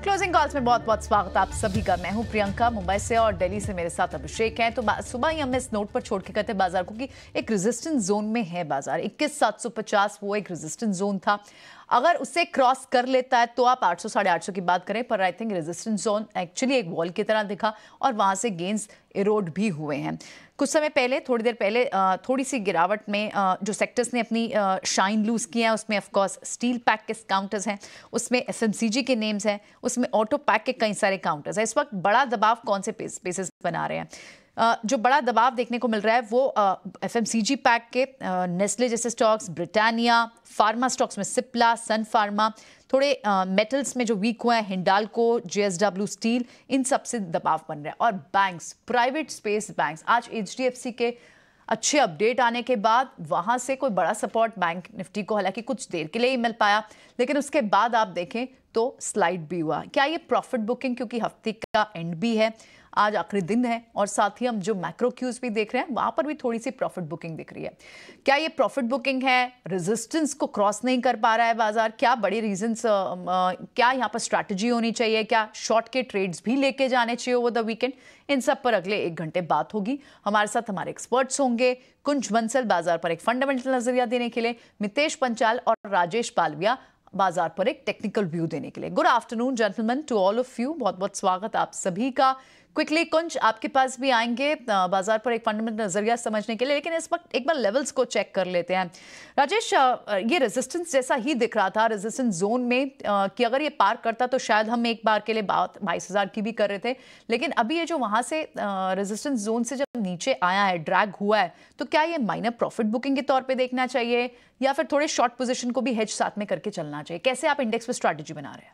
Closing calls में बहुत बहुत स्वागत आप सभी का। मैं हूं प्रियंका मुंबई से और दिल्ली से मेरे साथ अभिषेक हैं। तो सुबह ही हमने इस नोट पर छोड़ के कहते बाजार को कि एक रेजिस्टेंस जोन में है बाजार। 21,750 वो एक रेजिस्टेंस जोन था। अगर उसे क्रॉस कर लेता है तो आप 800 साढ़े 800 की बात करें, पर I think resistance zone actually एक वॉल की तरह दिखा और वहां से गेंस इरोड भी हुए हैं। कुछ समय पहले, थोड़ी देर पहले थोड़ी सी गिरावट में जो सेक्टर्स ने अपनी शाइन लूज किया है उसमें ऑफकोर्स स्टील पैक के काउंटर्स हैं, उसमें एफएमसीजी के नेम्स हैं, उसमें ऑटो पैक के कई सारे काउंटर्स हैं। इस वक्त बड़ा दबाव कौन से पेसेस बना रहे हैं? जो बड़ा दबाव देखने को मिल रहा है वो एफएमसीजी पैक के नेस्ले जैसे स्टॉक्स, ब्रिटानिया, फार्मा स्टॉक्स में सिप्ला, सन फार्मा, थोड़े मेटल्स में जो वीक हुआ है हिंडाल्को, जेएसडब्ल्यू स्टील, इन सब से दबाव बन रहा है। और बैंक्स, प्राइवेट स्पेस बैंक्स, आज एचडीएफसी के अच्छे अपडेट आने के बाद वहां से कोई बड़ा सपोर्ट बैंक निफ्टी को हालांकि कुछ देर के लिए ही मिल पाया, लेकिन उसके बाद आप देखें तो स्लाइड भी हुआ। क्या ये प्रॉफिट बुकिंग, क्योंकि हफ्ते का एंड भी है, आज आखिरी दिन है और साथ ही हम जो मैक्रो क्यूज भी देख रहे हैं वहां पर भी थोड़ी सी प्रॉफिट बुकिंग दिख रही है। क्या ये प्रॉफिट बुकिंग है? रेजिस्टेंस को क्रॉस नहीं कर पा रहा है बाजार? क्या बड़ी रीजंस, क्या यहाँ पर स्ट्रैटेजी होनी चाहिए? क्या शॉर्ट के ट्रेड्स भी लेके जाने चाहिए ओवर द वीकेंड? इन सब पर अगले 1 घंटे बात होगी। हमारे साथ हमारे एक्सपर्ट्स होंगे, कुंज बंसल बाजार पर एक फंडामेंटल नजरिया देने के लिए, मितेश पंचाल और राजेश पालविया बाजार पर एक टेक्निकल व्यू देने के लिए। Good afternoon gentleman to all of you, बहुत बहुत स्वागत आप सभी का। क्विकली कुंज, आपके पास भी आएंगे बाजार पर एक फंडामेंटल नजरिया समझने के लिए, लेकिन इस वक्त एक बार लेवल्स को चेक कर लेते हैं। राजेश, ये रेजिस्टेंस जैसा ही दिख रहा था रेजिस्टेंस जोन में कि अगर ये पार करता तो शायद हम एक बार के लिए बात 22,000 की भी कर रहे थे, लेकिन अभी ये जो वहां से रेजिस्टेंस जोन से जब नीचे आया है, ड्रैग हुआ है, तो क्या ये माइनर प्रॉफिट बुकिंग के तौर पर देखना चाहिए या फिर थोड़े शॉर्ट पोजिशन को भी हेज साथ में करके चलना चाहिए? कैसे आप इंडेक्स पे स्ट्रैटेजी बना रहे हैं?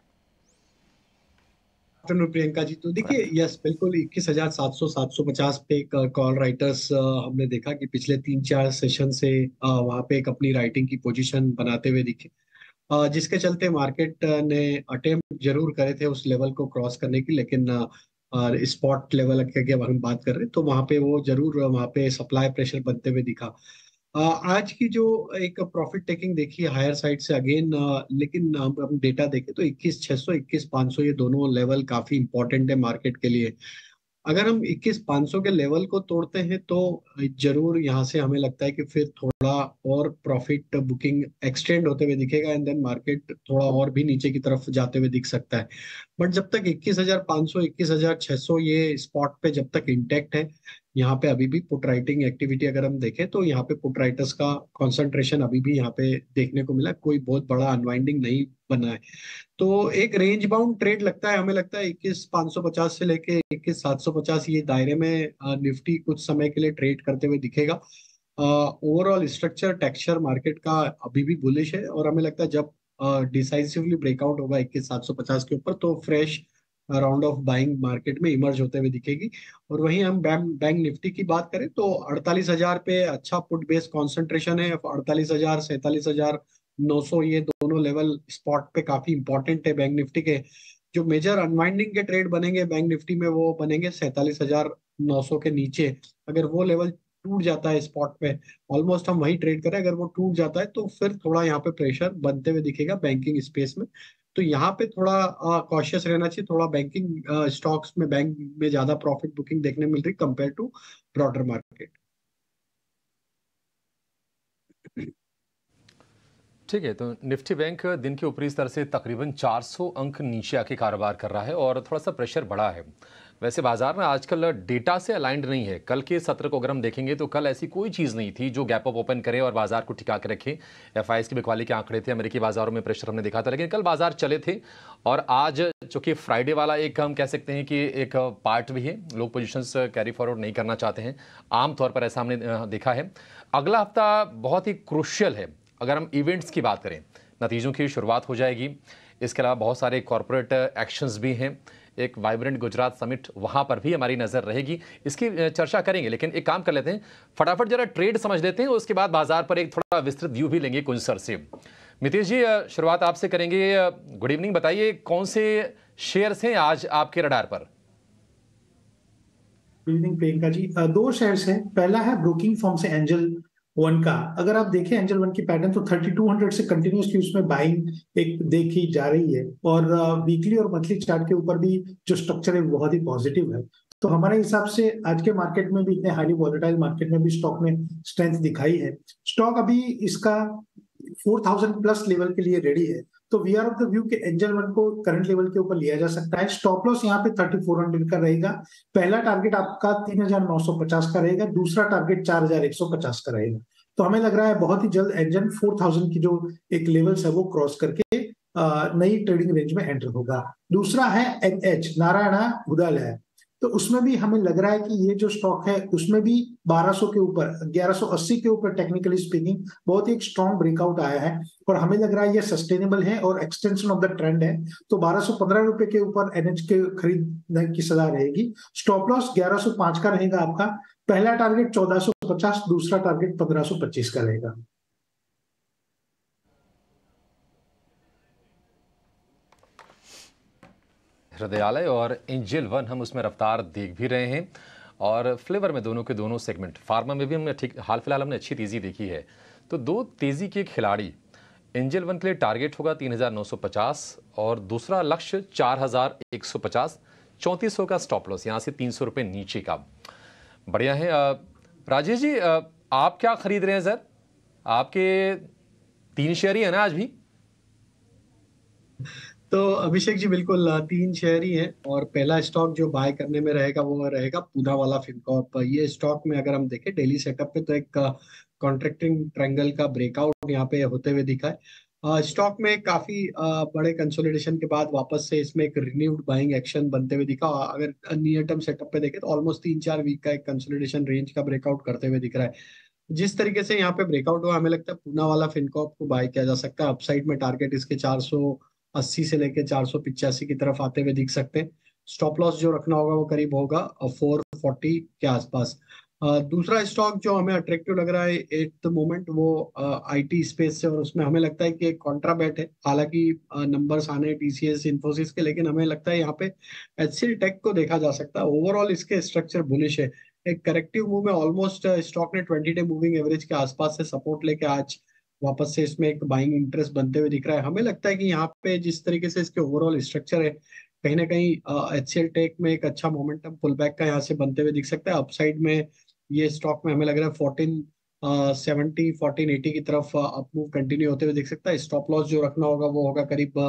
प्रियंका जी, तो देखिए, यस बिल्कुल 21,700 750 पे एक कॉल राइटर्स हमने देखा कि पिछले 3-4 सेशन से वहां पे एक अपनी राइटिंग की पोजीशन बनाते हुए दिखे, जिसके चलते मार्केट ने अटेम्प्ट जरूर करे थे उस लेवल को क्रॉस करने की, लेकिन स्पॉट लेवल की अगर हम बात कर रहे हैं तो वहां पे वो जरूर वहां पे सप्लाई प्रेशर बनते हुए दिखा। आज की जो एक प्रॉफिट टेकिंग देखी हायर साइड से अगेन, लेकिन हम डेटा देखें तो 21,600 21,500 ये दोनों लेवल काफी इंपॉर्टेंट है मार्केट के लिए। अगर हम 21,500 के लेवल को तोड़ते हैं तो जरूर यहाँ से हमें लगता है कि फिर थोड़ा और प्रॉफिट बुकिंग एक्सटेंड होते हुए दिखेगा एंड देन मार्केट थोड़ा और भी नीचे की तरफ जाते हुए दिख सकता है। बट जब तक 21,500 21,600 ये स्पॉट पे जब तक इंटेक्ट है, यहाँ पे अभी भी पुट राइटिंग एक्टिविटी अगर हम देखें तो यहाँ पे पुट राइटर्स का कंसंट्रेशन अभी भी यहाँ पे देखने को मिला, कोई बहुत बड़ा अनवाइंडिंग नहीं बना है। तो एक रेंज बाउंड ट्रेड लगता है, हमें लगता है 21,550 से लेके 21,750 ये दायरे में निफ्टी कुछ समय के लिए ट्रेड करते हुए दिखेगा। ओवरऑल स्ट्रक्चर टेक्सचर मार्केट का अभी भी बुलिश है और हमें लगता है जब डिसाइसिवली ब्रेकआउट होगा 21,750 के ऊपर तो fresh round of buying market में इमर्ज होते हुए दिखेगी। और वहीं हम बैंक निफ्टी की बात करें तो 48,000 पे अच्छा पुट बेस कॉन्सेंट्रेशन है। 48,000 47,900 ये दोनों लेवल स्पॉट पे काफी इंपॉर्टेंट है बैंक निफ्टी के। जो मेजर अनवाइंडिंग के ट्रेड बनेंगे बैंक निफ्टी में वो बनेंगे 47,900 के नीचे। अगर वो लेवल टूट जाता है स्पॉट पे, ऑलमोस्ट हम वही ट्रेड करें, अगर वो टूट जाता है तो फिर थोड़ा यहाँ पे प्रेशर बनते हुए दिखेगा बैंकिंग स्पेस में। तो यहाँ पे थोड़ा कॉशियस रहना चाहिए। थोड़ा बैंकिंग स्टॉक्स में बैंक में ज्यादा प्रॉफिट बुकिंग देखने मिल रही कंपेयर टू ब्रॉडर मार्केट। ठीक है, तो निफ्टी बैंक दिन के ऊपरी स्तर से तकरीबन 400 अंक नीचे आके कारोबार कर रहा है और थोड़ा सा प्रेशर बढ़ा है। वैसे बाजार में आजकल डेटा से अलाइंड नहीं है। कल के सत्र को अगर हम देखेंगे तो कल ऐसी कोई चीज़ नहीं थी जो गैप अप ओपन करे और बाजार को टिका के रखे। एफआईएस की बिकवाली के आंकड़े थे, अमेरिकी बाजारों में प्रेशर हमने देखा था, लेकिन कल बाजार चले थे। और आज चूंकि फ्राइडे वाला एक हम कह सकते हैं कि एक पार्ट भी है, लोग पोजिशंस कैरी फॉरवर्ड नहीं करना चाहते हैं, आमतौर पर ऐसा हमने देखा है। अगला हफ्ता बहुत ही क्रूशियल है। अगर हम इवेंट्स की बात करें, नतीजों की शुरुआत हो जाएगी, इसके अलावा बहुत सारे कॉरपोरेट एक्शंस भी हैं, एक वाइब्रेंट गुजरात समिट वहाँ पर भी हमारी नज़र रहेगी, इसकी चर्चा करेंगे। लेकिन एक काम कर लेते हैं, फटाफट जरा ट्रेड समझ लेते हैं, उसके बाद बाजार पर एक थोड़ा विस्तृत व्यू भी लेंगे कुंज सर से। मितेश जी, शुरुआत आपसे करेंगे। गुड इवनिंग, बताइए कौन से शेयर्स हैं आज आपके रडार पर? Good evening Priyanka ji. 2 shares हैं। पहला है ब्रोकिंग फर्म से एंजल वन का अगर आप देखें एंजल वन की पैटर्न तो 3200 से कंटिन्यूसली उसमें बाइंग एक देखी जा रही है और वीकली और मंथली चार्ट के ऊपर भी जो स्ट्रक्चर है बहुत ही पॉजिटिव है। तो हमारे हिसाब से आज के मार्केट में भी इतने हाईली वॉलेटाइल मार्केट में भी स्टॉक में स्ट्रेंथ दिखाई है। स्टॉक अभी इसका 4000 प्लस लेवल के लिए रेडी है। तो we are of the view के एंजल वन को करंट लेवल के ऊपर लिया जा सकता है। स्टॉप लॉस यहाँ पे 3400 का रहेगा। पहला टारगेट आपका 3950 का रहेगा, दूसरा टारगेट 4150 का रहेगा। तो हमें लग रहा है बहुत ही जल्द एंजल 4000 की जो एक लेवल्स है वो क्रॉस करके नई ट्रेडिंग रेंज में एंटर होगा। दूसरा है एनएच नारायणा हृदयालय, तो उसमें भी हमें लग रहा है कि ये जो स्टॉक है उसमें भी 1200 के ऊपर 1180 के ऊपर टेक्निकली स्पीकिंग बहुत ही एक स्ट्रॉन्ग ब्रेकआउट आया है और हमें लग रहा है ये सस्टेनेबल है और एक्सटेंशन ऑफ द ट्रेंड है। तो 1215 रुपए के ऊपर एनएच के खरीदने की सलाह रहेगी। स्टॉप लॉस 1105 का रहेगा आपका। पहला टारगेट 1450, दूसरा टारगेट 1525 का रहेगा। हृदयालय और एंजल वन हम उसमें रफ्तार देख भी रहे हैं और फ्लेवर में दोनों के दोनों सेगमेंट। फार्मा में भी हमने ठीक हाल फिलहाल हमने अच्छी तेज़ी देखी है। तो दो तेज़ी के खिलाड़ी, एंजल वन के लिए टारगेट होगा 3950 और दूसरा लक्ष्य 4150, 3400 का स्टॉप लॉस, यहाँ से 300 रुपये नीचे का। बढ़िया है। राजेश जी, आप क्या खरीद रहे हैं सर? आपके 3 शेयर ही है ना आज भी? तो अभिषेक जी बिल्कुल 3 शेयर ही हैं और पहला स्टॉक जो बाय करने में रहेगा वो रहेगा पूनावाला फिनकॉर्प। ये स्टॉक में अगर हम देखें डेली सेटअप पे तो एक कॉन्ट्रैक्टिंग ट्रायंगल का ब्रेकआउट यहाँ पे होते हुए दिखा है। स्टॉक में काफी बड़े कंसोलिडेशन के बाद वापस से इसमें एक रिन्यूड बाइंग एक्शन बनते हुए दिखा। अगर नियर टर्म सेटअप पे देखें तो ऑलमोस्ट 3-4 वीक का एक कंसोलिडेशन रेंज का ब्रेकआउट करते हुए दिख रहा है। जिस तरीके से यहाँ पे ब्रेकआउट हुआ हमें लगता है पूनावाला फिनकॉर्प को बाय किया जा सकता है। अपसाइड में टारगेट इसके 480 से लेके 485 की तरफ आते हुए दिख सकते हैं। स्टॉप लॉस जो रखना होगा वो करीब होगा 440 के आसपास। दूसरा स्टॉक जो हमें अट्रैक्टिव लग रहा है एट द मोमेंट वो आईटी स्पेस से, और उसमें हमें लगता है कि एक कॉन्ट्राबैट है। हालांकि नंबर्स आने टीसीएस इन्फोसिस के, लेकिन हमें लगता है यहाँ पे एचसीएल टेक को देखा जा सकता है। ओवरऑल इसके स्ट्रक्चर बुलिश है। एक करेक्टिव मूव में ऑलमोस्ट स्टॉक ने 20 डे मूविंग एवरेज के आसपास से सपोर्ट लेके आज वापस से इसमें एक बाइंग इंटरेस्ट बनते हुए दिख रहा है। हमें लगता है कि यहाँ पे जिस तरीके से इसके ओवरऑल स्ट्रक्चर है कहीं ना कहीं एचसीएल टेक में एक अच्छा मोमेंटम पुल बैक का यहाँ से बनते हुए दिख सकता है। अपसाइड में ये स्टॉक में हमें लग रहा है 1470 1480 की तरफ अप मूव कंटिन्यू होते हुए दिख सकता है। स्टॉप लॉस जो रखना होगा वो होगा करीब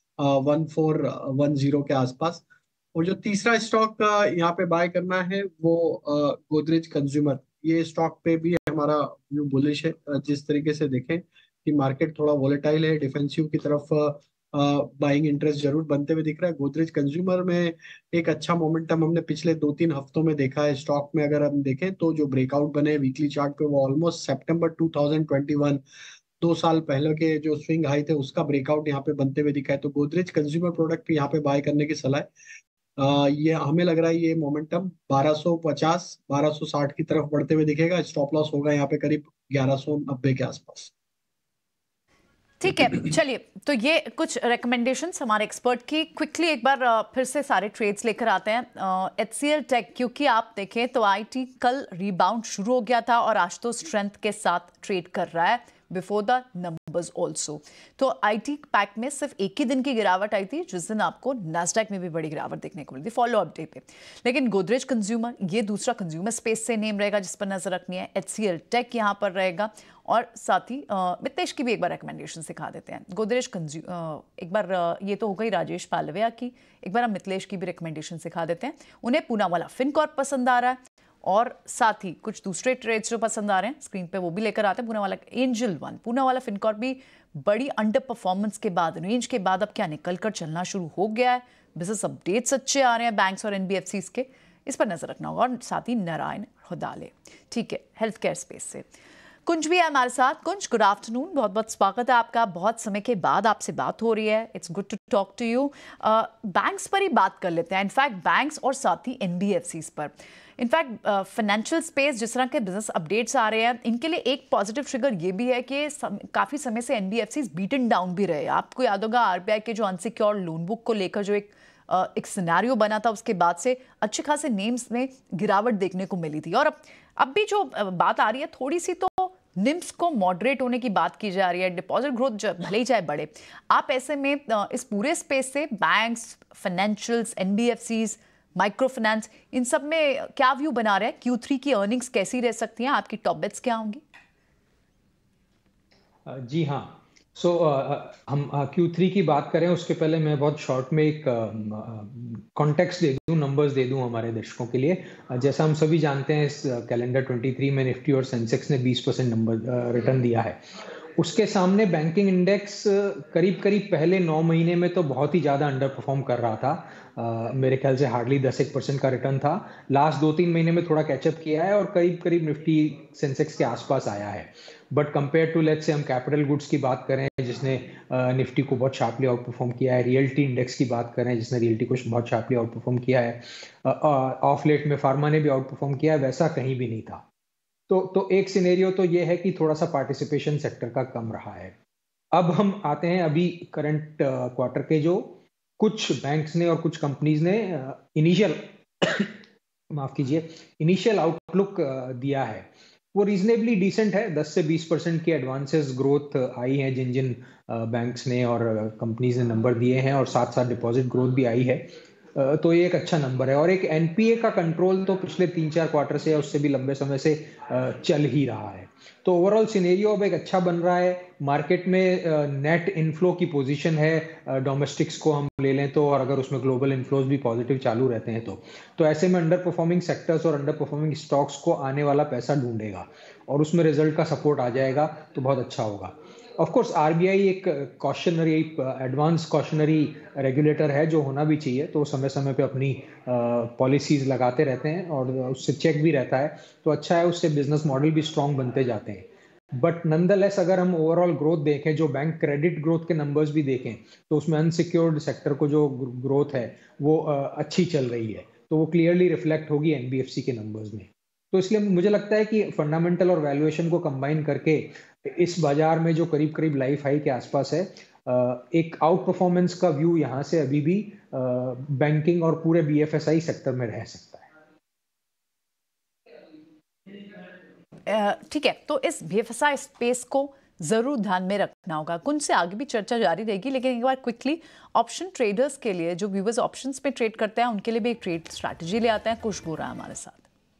1410 के आसपास। और जो तीसरा स्टॉक यहाँ पे बाय करना है वो गोदरेज कंज्यूमर। ये स्टॉक पे भी हमारा व्यू बुलिश है। जिस तरीके से देखें कि मार्केट थोड़ा वोलेटाइल है, डिफेंसिव की तरफ बाइंग इंटरेस्ट जरूर बनते हुए दिख रहा है। गोदरेज कंज्यूमर में एक अच्छा मोमेंटम हमने पिछले 2-3 हफ्तों में देखा है। स्टॉक में अगर हम देखें तो जो ब्रेकआउट बने वीकली चार्ट पे वो ऑलमोस्ट सितंबर 2021, 2 साल पहले के जो स्विंग हाई थे उसका ब्रेकआउट यहाँ पे बनते हुए दिखा है। तो गोदरेज कंज्यूमर प्रोडक्ट यहाँ पे बाय करने की सलाह है। ये हमें लग रहा है ये मोमेंटम 1250 1260 की तरफ बढ़ते हुए दिखेगा। स्टॉप लॉस होगा यहाँ पे करीब 1190 के आसपास। ठीक है, चलिए तो ये कुछ रिकमेंडेशंस हमारे एक्सपर्ट की। क्विकली एक बार फिर से सारे ट्रेड्स लेकर आते हैं। एचसीएल टेक, क्योंकि आप देखें तो आईटी कल रिबाउंड शुरू हो गया था और आज तो स्ट्रेंथ के साथ ट्रेड कर रहा है बिफोर द नंबर्स ऑल्सो। तो आईटी पैक में सिर्फ एक ही दिन की गिरावट आई थी जिस दिन आपको नास्डैक में भी बड़ी गिरावट देखने को मिली थी फॉलो अप डे पे। लेकिन गोदरेज कंज्यूमर ये दूसरा कंज्यूमर स्पेस से नेम रहेगा जिस पर नजर रखनी है। एचसीएल टेक यहाँ पर रहेगा और साथ ही मितेश की भी एक बार रिकमेंडेशन सिखा देते हैं। गोदरेज एक बार ये तो हो गई राजेश पालविया की, एक बार हम मिथिलेश की भी रिकमेंडेशन सिखा देते हैं। उन्हें पूनावाला फिनकॉर्प पसंद आ रहा है और साथ ही कुछ दूसरे ट्रेड्स जो पसंद आ रहे हैं स्क्रीन पे वो भी लेकर आते हैं। Poonawalla Angel One, Poonawalla Fincorp भी बड़ी अंडर परफॉर्मेंस के बाद, रेंज के बाद अब क्या निकल कर चलना शुरू हो गया है। बिजनेस अपडेट्स अच्छे आ रहे हैं बैंक्स और एनबीएफसीज के, इस पर नजर रखना होगा। और साथ ही नारायण हृदयालय, ठीक है, हेल्थ केयर स्पेस से कुंज भी है हमारे साथ। कुंज, गुड आफ्टरनून, बहुत बहुत स्वागत है आपका। बहुत समय के बाद आपसे बात हो रही है, it's good to talk to you. Banks पर ही बात कर लेते हैं, इनफैक्ट बैंक्स और साथ ही एनबीएफसीज पर। इनफैक्ट फाइनेंशियल स्पेस जिस तरह के बिजनेस अपडेट्स आ रहे हैं इनके लिए एक पॉजिटिव ट्रिगर ये भी है कि काफ़ी समय से एनबीएफसीज बीटन डाउन भी रहे। आपको याद होगा आरबीआई के जो अनसिक्योर्ड लोन बुक को लेकर जो एक सिनेरियो बना था, उसके बाद से अच्छे खासे नेम्स में गिरावट देखने को मिली थी। और अब भी जो बात आ रही है थोड़ी सी तो निम्स को मॉडरेट होने की बात की जा रही है, डिपॉजिट ग्रोथ भले ही चाहे बढ़े, आप ऐसे में इस पूरे स्पेस से banks, financials, NBFCs, micro finance, इन सब में क्या व्यू बना रहे हैं? Q3 की अर्निंग्स कैसी रह सकती हैं? आपकी टॉप बेट्स क्या होंगी? जी हाँ, हम Q3 की बात करें उसके पहले मैं बहुत शॉर्ट में एक कॉन्टेक्स्ट दे दूं, नंबर्स दे दूं हमारे दर्शकों के लिए। जैसा हम सभी जानते हैं, इस कैलेंडर 23 में निफ्टी और सेंसेक्स ने 20% नंबर रिटर्न दिया है। उसके सामने बैंकिंग इंडेक्स करीब करीब पहले 9 महीने में तो बहुत ही ज़्यादा अंडर परफॉर्म कर रहा था। मेरे ख्याल से हार्डली 10-1% का रिटर्न था। लास्ट 2-3 महीने में थोड़ा कैचअप किया है और करीब करीब निफ्टी सेंसेक्स के आसपास आया है। But compare to, let's say हम कैपिटल गुड्स की बात करें जिसने निफ्टी को बहुत शार्पली आउट परफॉर्म किया है, रियल्टी इंडेक्स की बात करें जिसने रियल्टी को बहुत शार्पली आउट परफॉर्म किया है, ऑफ लेट में फार्मा ने भी आउट परफॉर्म किया है, वैसा कहीं भी नहीं था। तो एक सिनेरियो तो ये है कि थोड़ा सा पार्टिसिपेशन सेक्टर का कम रहा है। अब हम आते हैं अभी करंट क्वार्टर के, जो कुछ बैंक्स ने और कुछ कंपनीज ने इनिशियल माफ कीजिए, इनिशियल आउटलुक दिया है। वो रीजनेबली डिसेंट है। 10 से 20% की एडवांसेस ग्रोथ आई है जिन जिन बैंक्स ने और कंपनीज ने नंबर दिए हैं, और साथ साथ डिपॉजिट ग्रोथ भी आई है। तो ये एक अच्छा नंबर है। और एक एनपीए का कंट्रोल तो पिछले 3-4 क्वार्टर से या उससे भी लंबे समय से चल ही रहा है। तो ओवरऑल सिनेरियो अब एक अच्छा बन रहा है। मार्केट में नेट इनफ्लो की पोजीशन है, डोमेस्टिक्स को हम ले लें तो, और अगर उसमें ग्लोबल इनफ्लोज भी पॉजिटिव चालू रहते हैं तो ऐसे में अंडर परफॉर्मिंग सेक्टर्स और अंडर परफॉर्मिंग स्टॉक्स को आने वाला पैसा ढूंढेगा और उसमें रिजल्ट का सपोर्ट आ जाएगा तो बहुत अच्छा होगा। ऑफ कोर्स आरबीआई एक कॉशनरी, एडवांस कॉशनरी रेगुलेटर है जो होना भी चाहिए, तो समय समय पे अपनी पॉलिसीज लगाते रहते हैं और उससे चेक भी रहता है, तो अच्छा है, उससे बिजनेस मॉडल भी स्ट्रांग बनते जाते हैं। बट नंदलेस अगर हम ओवरऑल ग्रोथ देखें, जो बैंक क्रेडिट ग्रोथ के नंबर्स भी देखें, तो उसमें अनसिक्योर्ड सेक्टर को जो ग्रोथ है वो अच्छी चल रही है, तो वो क्लियरली रिफ्लेक्ट होगी एनबीएफसी के नंबर्स में। तो इसलिए मुझे लगता है कि फंडामेंटल और वैल्यूएशन को कंबाइन करके इस बाजार में जो करीब करीब लाइफ हाई के आसपास है, एक आउट परफॉर्मेंस का व्यू यहां से अभी भी बैंकिंग और पूरे बीएफएसआई सेक्टर में रह सकता है। ठीक है, तो इस बीएफएसआई स्पेस को जरूर ध्यान में रखना होगा। कुंज से आगे भी चर्चा जारी रहेगी, लेकिन एक बार क्विकली ऑप्शन ट्रेडर्स के लिए, जो व्यूवर्स ऑप्शंस में ट्रेड करते हैं, उनके लिए भी एक ट्रेड स्ट्रैटेजी ले आते हैं। कुछ बोरा हमारे साथ।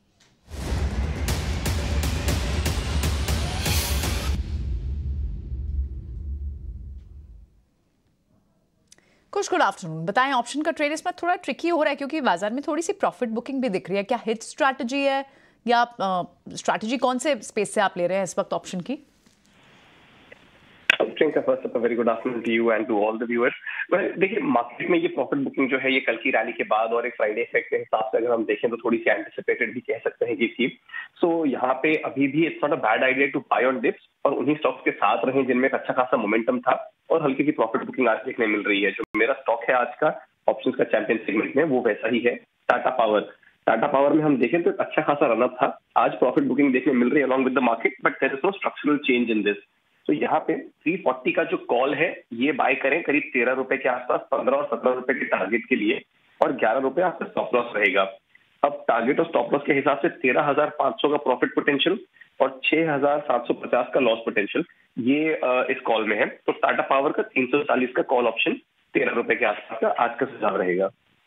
कुछ गुड आफ्टरनून, बताएं ऑप्शन का ट्रेड इसमें थोड़ा ट्रिकी हो रहा है क्योंकि बाजार में थोड़ी सी प्रॉफिट बुकिंग भी दिख रही है। क्या हिट स्ट्रैटेजी है या स्ट्रैटेजी कौन से स्पेस से आप ले रहे हैं इस वक्त ऑप्शन की? Priyanka, first of very good afternoon to you and to all the viewers. देखिए, मार्केट में ये प्रॉफिट बुकिंग जो है ये कल की रैली के बाद और एक फ्राइडे इफेक्ट के हिसाब से अगर हम देखें तो थोड़ी सी एंटिसिपेटेड भी कह सकते हैं कि थी। सो यहाँ पे अभी भी it's not a bad idea to buy on dips और उन्हीं स्टॉक्स के साथ रहें जिनमें एक अच्छा खासा मोमेंटम था और हल्की सी प्रॉफिट बुकिंग आज देखने मिल रही है। जो मेरा स्टॉक है आज का ऑप्शंस का चैंपियन सेगमेंट में, वो वैसा ही है, टाटा पावर। टाटा पावर में हम देखें तो एक अच्छा खासा रनअप था, आज प्रॉफिट बुकिंग देखने मिल रही है along with the market, but there is no structural change in this. तो यहाँ पे 340 का जो कॉल है ये बाय करें करीब 13 रुपए के आसपास, 15 और 17 रुपए के टारगेट के लिए, और 11 रुपए आपका स्टॉप लॉस रहेगा। अब टारगेट और स्टॉप लॉस के हिसाब से 13,500 का प्रॉफिट पोटेंशियल और 6,750 का लॉस पोटेंशियल ये इस कॉल में है। तो टाटा पावर का 340 का कॉल ऑप्शन 13 रुपए के आसपास का आज का सुझाव रहेगा।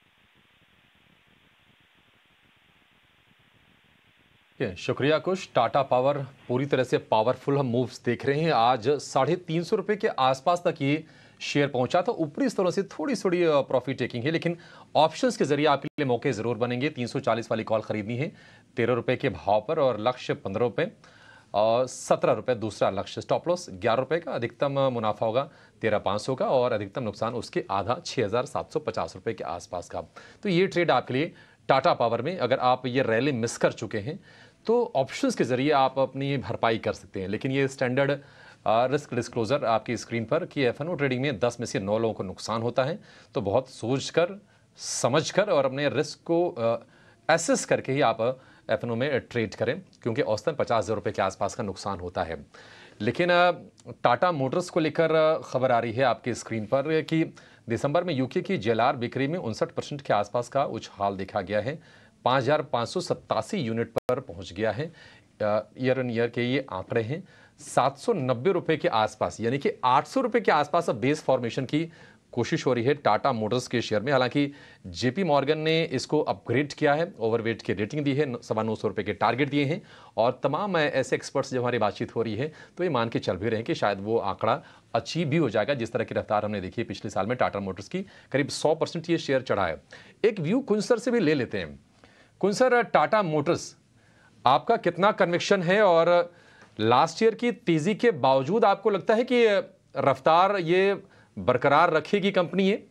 शुक्रिया कुश। टाटा पावर पूरी तरह से पावरफुल हम मूव्स देख रहे हैं। आज 350 रुपये के आसपास तक ये शेयर पहुंचा था। ऊपरी स्तरों से थोड़ी थोड़ी प्रॉफिट टेकिंग है, लेकिन ऑप्शंस के जरिए आपके लिए मौके जरूर बनेंगे। 340 वाली कॉल खरीदनी है 13 रुपये के भाव पर और लक्ष्य 15 रुपये और 17 रुपये दूसरा लक्ष्य। स्टॉप लॉस 11 रुपये का, अधिकतम मुनाफा होगा 13,500 का और अधिकतम नुकसान उसके आधा 6,750 रुपये के आसपास का। तो ये ट्रेड आपके लिए टाटा पावर में, अगर आप ये रैली मिस कर चुके हैं तो ऑप्शंस के जरिए आप अपनी भरपाई कर सकते हैं। लेकिन ये स्टैंडर्ड रिस्क डिस्क्लोजर आपकी स्क्रीन पर कि एफएनओ ट्रेडिंग में 10 में से 9 लोगों को नुकसान होता है, तो बहुत सोचकर समझकर और अपने रिस्क को एसेस करके ही आप एफएनओ में ट्रेड करें, क्योंकि औसतन 50,000 रुपये के आसपास का नुकसान होता है। लेकिन टाटा मोटर्स को लेकर खबर आ रही है आपकी स्क्रीन पर कि दिसंबर में यूके की जेएलआर बिक्री में 59% के आसपास का उछाल देखा गया है, 5,587 यूनिट पर पहुंच गया है। ईयर ऑन ईयर के ये आंकड़े हैं 790 रुपए के आसपास, यानी कि 800 रुपए के आसपास अब बेस फॉर्मेशन की कोशिश हो रही है टाटा मोटर्स के शेयर में। हालांकि जेपी मॉर्गन ने इसको अपग्रेड किया है, ओवरवेट की रेटिंग दी है, 950 रुपए के टारगेट दिए हैं, और तमाम ऐसे एक्सपर्ट्स जब हमारी बातचीत हो रही है तो ये मान के चल भी रहे हैं कि शायद वो आंकड़ा अचीव भी हो जाएगा। जिस तरह की रफ्तार हमने देखी है पिछले साल में टाटा मोटर्स की, करीब 100% ये शेयर चढ़ा है। एक व्यू कुंसर से भी ले लेते हैं। कुंसर, टाटा मोटर्स आपका कितना कन्विक्शन है, और लास्ट ईयर की तेजी के बावजूद आपको लगता है कि रफ्तार ये बरकरार रखेगी कंपनी है?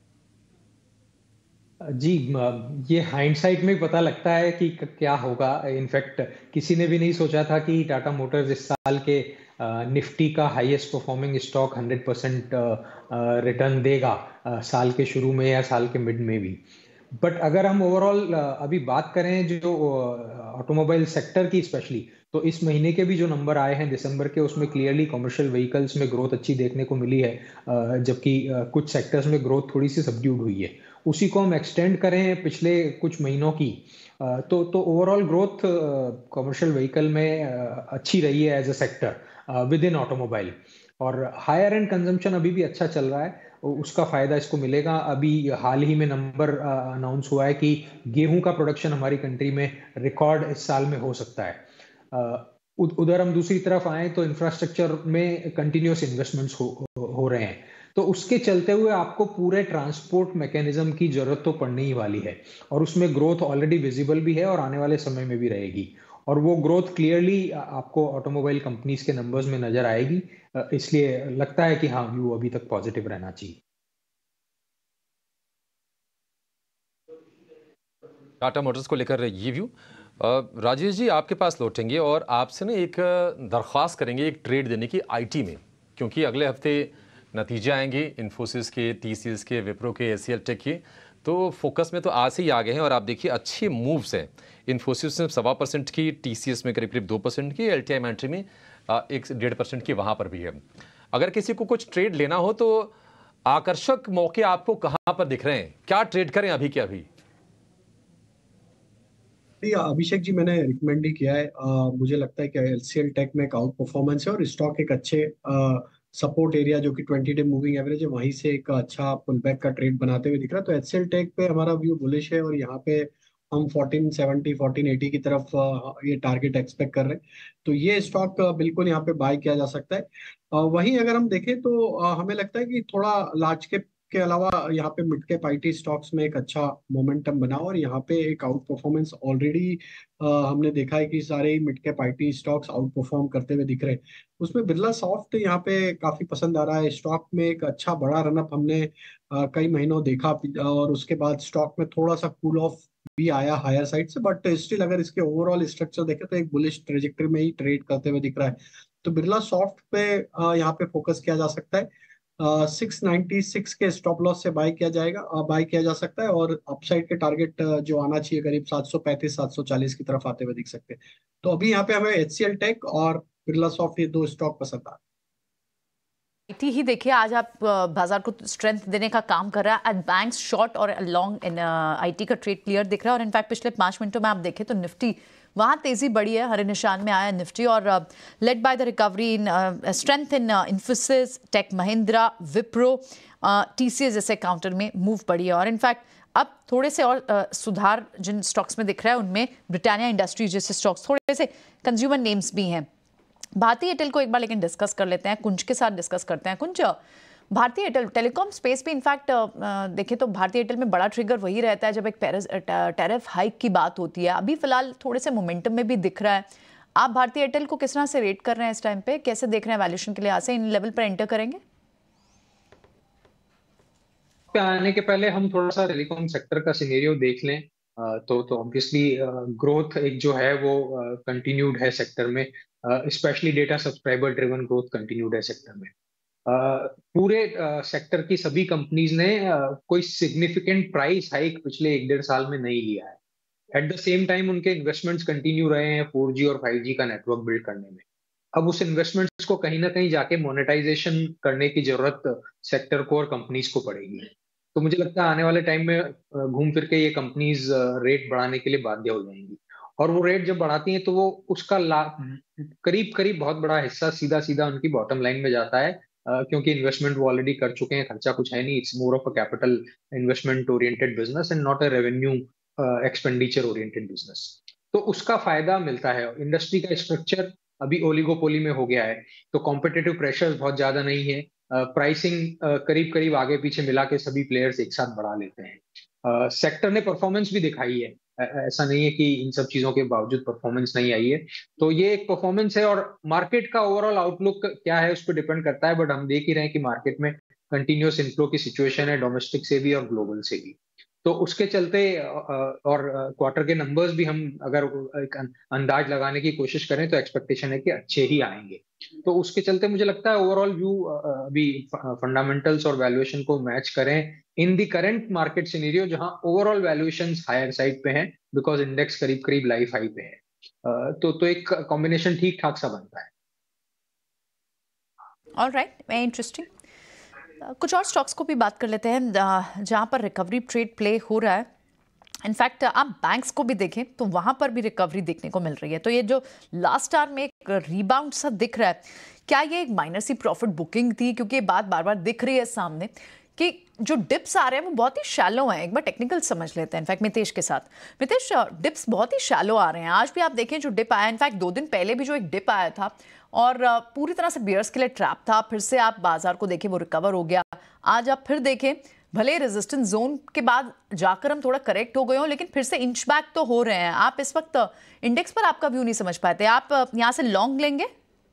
जी, ये हाइंडसाइट में पता लगता है कि क्या होगा। इनफैक्ट किसी ने भी नहीं सोचा था कि टाटा मोटर्स इस साल के निफ्टी का हाईएस्ट परफॉर्मिंग स्टॉक 100% रिटर्न देगा साल के शुरू में या साल के मिड में भी। बट अगर हम ओवरऑल अभी बात करें जो ऑटोमोबाइल सेक्टर की स्पेशली, तो इस महीने के भी जो नंबर आए हैं दिसंबर के, उसमें क्लियरली कमर्शियल व्हीकल्स में ग्रोथ अच्छी देखने को मिली है, जबकि कुछ सेक्टर्स में ग्रोथ थोड़ी सी सबड्यूड हुई है। उसी को हम एक्सटेंड करें पिछले कुछ महीनों की, तो ओवरऑल ग्रोथ कमर्शियल व्हीकल में अच्छी रही है as a sector within automobile, और हायर एंड कंजम्पशन अभी भी अच्छा चल रहा है, उसका फायदा इसको मिलेगा। अभी हाल ही में नंबर अनाउंस हुआ है कि गेहूं का प्रोडक्शन हमारी कंट्री में रिकॉर्ड इस साल में हो सकता है। उधर हम दूसरी तरफ आए तो इंफ्रास्ट्रक्चर में कंटिन्यूअस इन्वेस्टमेंट्स हो रहे हैं, तो उसके चलते हुए आपको पूरे ट्रांसपोर्ट मैकेनिज्म की जरूरत तो पड़ने ही वाली है, और उसमें ग्रोथ ऑलरेडी विजिबल भी है और आने वाले समय में भी रहेगी, और वो ग्रोथ क्लियरली आपको ऑटोमोबाइल कंपनीज के नंबर्स में नजर आएगी। इसलिए लगता है कि हाँ, व्यू अभी तक पॉजिटिव रहना चाहिए। टाटा मोटर्स को लेकर ये व्यू। राजेश जी, आपके पास लौटेंगे और आपसे ना एक दरख्वास्त करेंगे एक ट्रेड देने की आईटी में, क्योंकि अगले हफ्ते नतीजे आएंगे इन्फोसिस के, टीसीएस के, विप्रो के, एचसीएल टेक के, तो फोकस में तो आज से ही आ गए हैं। और आप देखिए अच्छे मूव्स हैं, इन्फोसिस में 1.25% की, टीसीएस में करीब 2% की, एलटीआई मेंट्री में 1.5% की वहाँ पर भी है। अगर किसी को कुछ ट्रेड लेना हो तो आकर्षक मौके आपको कहाँ पर दिख रहे हैं, क्या ट्रेड करें अभी के अभी? अभिषेक जी, मैंने रिकमेंड ही किया है। मुझे लगता है कि एचसीएल टेक में एक आउट परफॉर्मेंस है और स्टॉक एक अच्छे सपोर्ट एरिया जो कि 20 डे मूविंग एवरेज है, वहीं से एक अच्छा पुल बैक का ट्रेड बनाते हुए दिख रहा है। तो एचसीएल टेक पे हमारा व्यू बुलिश है और यहाँ पे हम 1470 1480 की तरफ ये टारगेट एक्सपेक्ट कर रहे हैं। तो ये स्टॉक बिल्कुल यहाँ पे बाय किया जा सकता है। वहीं अगर हम देखें तो हमें लगता है कि थोड़ा लार्ज कैप के अलावा यहाँ पे मिड कैप आईटी स्टॉक्स में एक अच्छा मोमेंटम बना, और यहाँ पे एक आउट परफॉर्मेंस ऑलरेडी हमने देखा है कि सारे mid cap IT stocks out perform करते हुए दिख रहे हैं। उसमें बिरला सॉफ्ट यहाँ पे काफी पसंद आ रहा है। स्टॉक में एक अच्छा बड़ा रनअप हमने कई महीनों देखा, और उसके बाद स्टॉक में थोड़ा सा कूल ऑफ भी आया हायर साइड से, बट स्टिल अगर इसके ओवरऑल स्ट्रक्चर देखें तो एक बुलिश ट्रेजेक्टरी में ही ट्रेड करते हुए दिख रहा है। तो बिरला सॉफ्ट पे यहाँ पे फोकस किया जा सकता है। 696 के स्टॉप लॉस से बाय किया जाएगा, बाय किया जा सकता है, और अपसाइड के टारगेट जो आना चाहिए करीब 735 740 की तरफ आते हुए दिख सकते हैं। तो अभी यहाँ पे हमें एचसीएल टेक और बिरला सॉफ्ट, ये दो स्टॉक पसंद आ रहे हैं। आईटी ही देखिए आज आप बाजार को स्ट्रेंथ देने का काम कर रहा है। एट बैंक्स शॉर्ट और लॉन्ग इन आईटी का ट्रेड क्लियर दिख रहा है, और इनफैक्ट पिछले 5 मिनटों में आप देखें तो निफ्टी वहाँ तेजी बढ़ी है, हरे निशान में आया निफ्टी, और led by the recovery in strength in Infosys, Tech Mahindra, Wipro, TCS जैसे काउंटर में मूव बढ़ी है। और इनफैक्ट अब थोड़े से और सुधार जिन स्टॉक्स में दिख रहा है उनमें ब्रिटानिया इंडस्ट्रीज जैसे स्टॉक्स, थोड़े से कंज्यूमर नेम्स भी हैं। भारतीय एयरटेल को एक बार लेकिन डिस्कस कर लेते हैं, कुंज के साथ डिस्कस करते हैं। Kunj, Bharti Airtel telecom space पे इनफैक्ट देखें तो भारतीय एयरटेल में बड़ा ट्रिगर वही रहता है जब एक टैरिफ हाइक की बात होती है। अभी फिलहाल थोड़े से मोमेंटम में भी दिख रहा है। आप भारतीय एयरटेल को किस तरह से रेट कर रहे हैं इस टाइम पे, कैसे देख रहे हैं वैल्यूएशन के लिहाज से, इन लेवल पर एंटर करेंगे? आने के पहले हम थोड़ा सा टेलीकॉम सेक्टर का सिनेरियो देख लें। तो ऑब्वियसली ग्रोथ एक जो है वो कंटिन्यूड है सेक्टर में, specially data subscriber driven growth continued है सेक्टर में। पूरे सेक्टर की सभी कंपनीज ने कोई सिग्निफिकेंट प्राइस हाइक पिछले 1-1.5 साल में नहीं लिया है। एट द सेम टाइम उनके इन्वेस्टमेंट्स कंटिन्यू रहे हैं 4G और 5G का नेटवर्क बिल्ड करने में। अब उस इन्वेस्टमेंट्स को कहीं ना कहीं जाके मोनेटाइजेशन करने की जरूरत सेक्टर को और कंपनीज को पड़ेगी। तो मुझे लगता है आने वाले टाइम में घूम फिर के ये कंपनीज रेट बढ़ाने के लिए बाध्य हो जाएंगी। और वो रेट जब बढ़ाती हैं तो वो उसका करीब करीब बहुत बड़ा हिस्सा सीधा सीधा उनकी बॉटम लाइन में जाता है, क्योंकि इन्वेस्टमेंट वो ऑलरेडी कर चुके हैं, खर्चा कुछ है नहीं। It's more of a capital investment oriented business and not a revenue expenditure oriented business. तो उसका फायदा मिलता है। इंडस्ट्री का स्ट्रक्चर अभी ओलिगोपोली में हो गया है, तो कॉम्पिटिटिव प्रेशर्स बहुत ज्यादा नहीं है। प्राइसिंग करीब करीब आगे पीछे मिला के सभी प्लेयर्स एक साथ बढ़ा लेते हैं। सेक्टर ने परफॉर्मेंस भी दिखाई है, ऐसा नहीं है कि इन सब चीजों के बावजूद परफॉर्मेंस नहीं आई है। तो ये एक परफॉर्मेंस है, और मार्केट का ओवरऑल आउटलुक क्या है उस पर डिपेंड करता है। बट हम देख ही रहे हैं कि मार्केट में कंटिन्यूअस इनफ्लो की सिचुएशन है, डोमेस्टिक से भी और ग्लोबल से भी। तो उसके चलते और क्वार्टर के नंबर्स भी हम अगर एक अंदाज लगाने की कोशिश करें तो एक्सपेक्टेशन है कि अच्छे ही आएंगे। तो उसके चलते मुझे लगता है ओवरऑल व्यू अभी फंडामेंटल्स और वैल्यूएशन को मैच करें in the current market scenario, जहां ओवरऑल वैल्यूएशंस हायर साइड पे हैं बिकॉज इंडेक्स करीब करीब लाइफ हाई पे है। तो एक कॉम्बिनेशन ठीक ठाक सा बनता है। Alright, very interesting. कुछ और स्टॉक्स को भी बात कर लेते हैं जहां पर रिकवरी ट्रेड प्ले हो रहा है। इनफैक्ट आप बैंक्स को भी देखें तो वहां पर भी रिकवरी देखने को मिल रही है। तो ये जो लास्ट आवर में एक रिबाउंड सा दिख रहा है, क्या ये एक माइनर सी प्रॉफिट बुकिंग थी? क्योंकि ये बात बार बार दिख रही है सामने कि जो डिप्स आ रहे हैं वो बहुत ही शैलो हैं। एक बार टेक्निकल समझ लेते हैं इनफैक्ट मितेश के साथ। मितेश, डिप्स बहुत ही शैलो आ रहे हैं। आज भी आप देखें जो डिप आया, इनफैक्ट 2 दिन पहले भी जो एक डिप आया था और पूरी तरह से बियर्स के लिए ट्रैप था, फिर से आप बाजार को देखें वो रिकवर हो गया। आज आप फिर देखें, भले रेजिस्टेंस जोन के बाद जाकर हम थोड़ा करेक्ट हो गए हो, लेकिन फिर से इंच बैक तो हो रहे हैं। आप इस वक्त इंडेक्स पर आपका व्यू नहीं समझ पाते, आप यहां से लॉन्ग लेंगे?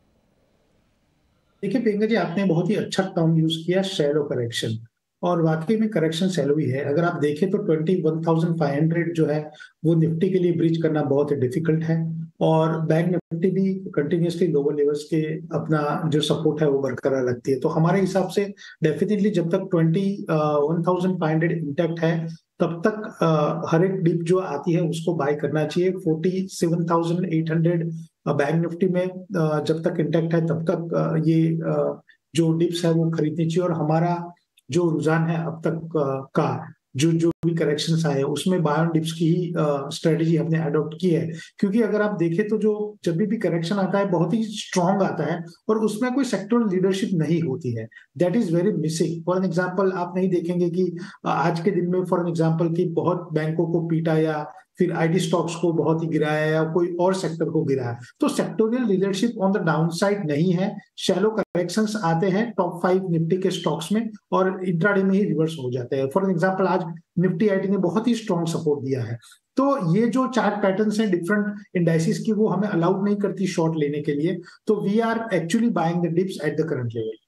देखिए प्रियंका जी, आपने बहुत ही अच्छा टर्म यूज किया, शैलो करेक्शन, और वाकई में करेक्शन शैलो ही है। अगर आप देखें तो 21,500 जो है वो निफ्टी के लिए ब्रीच करना बहुत डिफिकल्ट है, और बैंक निफ्टी भी कंटिन्यूसली लोअर लेवल्स के अपना जो सपोर्ट है वो बरकरार रखती है। तो हमारे हिसाब से डेफिनेटली जब तक 21,500 इंटैक्ट है तब तक हर एक डिप जो आती है उसको बाय करना चाहिए। 47,800 बैंक निफ्टी में जब तक इंटैक्ट है तब तक ये जो डिप्स है वो खरीदनी चाहिए। और हमारा जो रुझान है अब तक का जो भी करेक्शंस आए उसमें बाय ऑन डिप्स की ही स्ट्रेटेजी हमने अडॉप्ट की है। क्योंकि अगर आप देखें तो जो जब भी करेक्शन आता है बहुत ही स्ट्रांग आता है और उसमें कोई सेक्टोरल लीडरशिप नहीं होती है, that is very missing. For an example आप नहीं देखेंगे कि आज के दिन में फॉर एन एग्जांपल कि बहुत बैंकों को पीटा या फिर आईटी स्टॉक्स को बहुत ही गिराया या कोई और सेक्टर को गिराया। तो sectoral leadership on the down side नहीं है। शैलो करेक्शंस आते हैं टॉप 5 निफ्टी के स्टॉक्स में और इंट्राडे में ही रिवर्स हो जाते हैं। फॉर एग्जांपल आज निफ्टी आईटी ने बहुत ही स्ट्रॉन्ग सपोर्ट दिया है। तो ये जो चार्ट पैटर्न्स हैं डिफरेंट इंडाइसिस की, वो हमें अलाउड नहीं करती शॉर्ट लेने के लिए। तो we are actually buying the dips at the current level.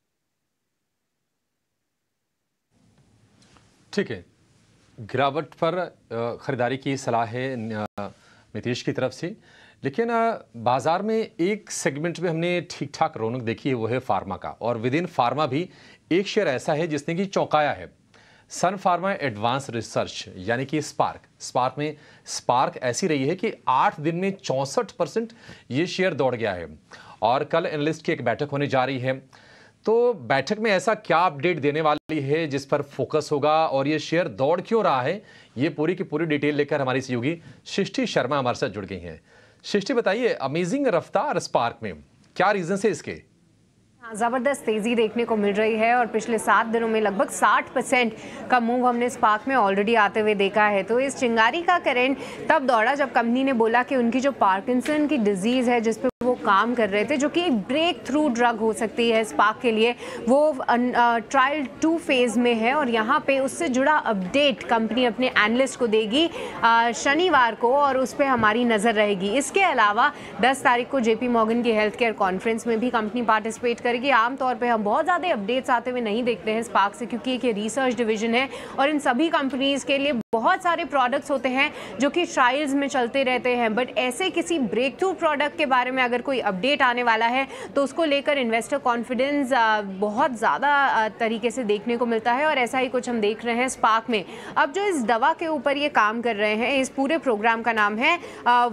ठीक है, गिरावट पर खरीदारी की सलाह है नीतीश की तरफ से, लेकिन बाजार में एक सेगमेंट में हमने ठीक ठाक रौनक देखी है, वो है फार्मा का। और विद इन फार्मा भी एक शेयर ऐसा है जिसने कि चौंकाया है, सन फार्मा एडवांस रिसर्च यानी कि स्पार्क में स्पार्क ऐसी रही है कि 8 दिन में 64% ये शेयर दौड़ गया है। और कल एनालिस्ट की एक बैठक होने जा रही है, तो बैठक में ऐसा क्या अपडेट देने वाली है जिस पर फोकस होगा और ये शेयर दौड़ क्यों रहा है, ये पूरी की पूरी डिटेल लेकर हमारी सहयोगी सृष्टि शर्मा हमारे साथ जुड़ गई हैं। सृष्टि, बताइए, अमेजिंग रफ्तार स्पार्क में, क्या रीजन है इसके? ज़बरदस्त तेज़ी देखने को मिल रही है और पिछले 7 दिनों में लगभग 60% का मूव हमने स्पार्क में ऑलरेडी आते हुए देखा है। तो इस चिंगारी का करंट तब दौड़ा जब कंपनी ने बोला कि उनकी जो पार्किंसन की डिजीज़ है जिस पे वो काम कर रहे थे, जो कि ब्रेक थ्रू ड्रग हो सकती है स्पार्क के लिए, वो ट्रायल 2 फेज़ में है। और यहाँ पे उससे जुड़ा अपडेट कंपनी अपने एनालिस्ट को देगी शनिवार को और उस पर हमारी नज़र रहेगी। इसके अलावा 10 तारीख को JP मॉर्गन की हेल्थ केयर कॉन्फ्रेंस में भी कंपनी पार्टिसिपेट करेगी। आमतौर पे हम बहुत ज़्यादा अपडेट्स आते हुए नहीं देखते हैं स्पार्क से, क्योंकि एक रिसर्च डिवीजन है और इन सभी कंपनीज़ के लिए बहुत सारे प्रोडक्ट्स होते हैं जो कि ट्रायल्स में चलते रहते हैं। बट ऐसे किसी ब्रेक थ्रू प्रोडक्ट के बारे में अगर कोई अपडेट आने वाला है तो उसको लेकर इन्वेस्टर कॉन्फिडेंस बहुत ज़्यादा तरीके से देखने को मिलता है और ऐसा ही कुछ हम देख रहे हैं स्पार्क में। अब जो इस दवा के ऊपर ये काम कर रहे हैं, इस पूरे प्रोग्राम का नाम है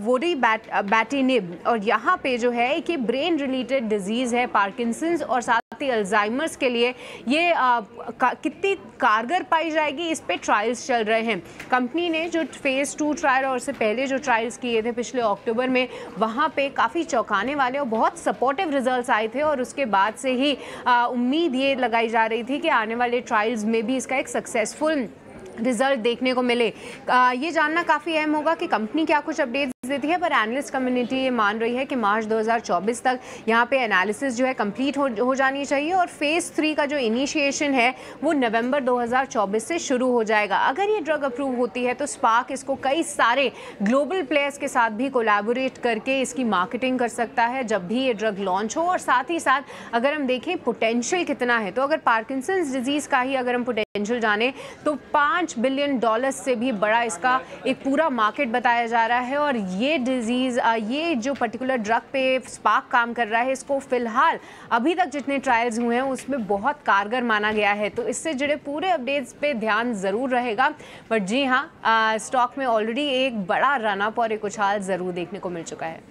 वोरीबैटिनिब और यहाँ पे जो है कि ब्रेन रिलेटेड डिजीज़ है पार्किंसंस और साथ अल्जाइमर्स के लिए ये कितनी कारगर पाई जाएगी, इस पे ट्रायल्स चल रहे हैं। कंपनी ने जो फेज़ 2 ट्रायल और उससे पहले जो ट्रायल्स किए थे पिछले अक्टूबर में, वहाँ पे काफ़ी चौंकाने वाले और बहुत सपोर्टिव रिजल्ट्स आए थे और उसके बाद से ही उम्मीद ये लगाई जा रही थी कि आने वाले ट्रायल्स में भी इसका एक सक्सेसफुल रिजल्ट देखने को मिले। ये जानना काफ़ी अहम होगा कि कंपनी क्या कुछ अपडेट्स देती है, पर एनालिस्ट कम्युनिटी ये मान रही है कि मार्च 2024 तक यहाँ पे एनालिसिस जो है कंप्लीट हो जानी चाहिए और फेज़ 3 का जो इनिशिएशन है वो नवंबर 2024 से शुरू हो जाएगा। अगर ये ड्रग अप्रूव होती है तो स्पार्क इसको कई सारे ग्लोबल प्लेयर्स के साथ भी कोलैबोरेट करके इसकी मार्केटिंग कर सकता है जब भी ये ड्रग लॉन्च हो। और साथ ही साथ अगर हम देखें पोटेंशियल कितना है, तो अगर पार्किंसंस डिजीज़ का ही अगर हम पोटेंशियल जाने तो $5 बिलियन से भी बड़ा इसका एक पूरा मार्केट बताया जा रहा है। और ये डिजीज़, ये जो पर्टिकुलर ड्रग पे स्पार्क काम कर रहा है, इसको फिलहाल अभी तक जितने ट्रायल्स हुए हैं उसमें बहुत कारगर माना गया है। तो इससे जुड़े पूरे अपडेट्स पे ध्यान ज़रूर रहेगा। बट जी हाँ, स्टॉक में ऑलरेडी एक बड़ा रन अप और एक उछाल ज़रूर देखने को मिल चुका है।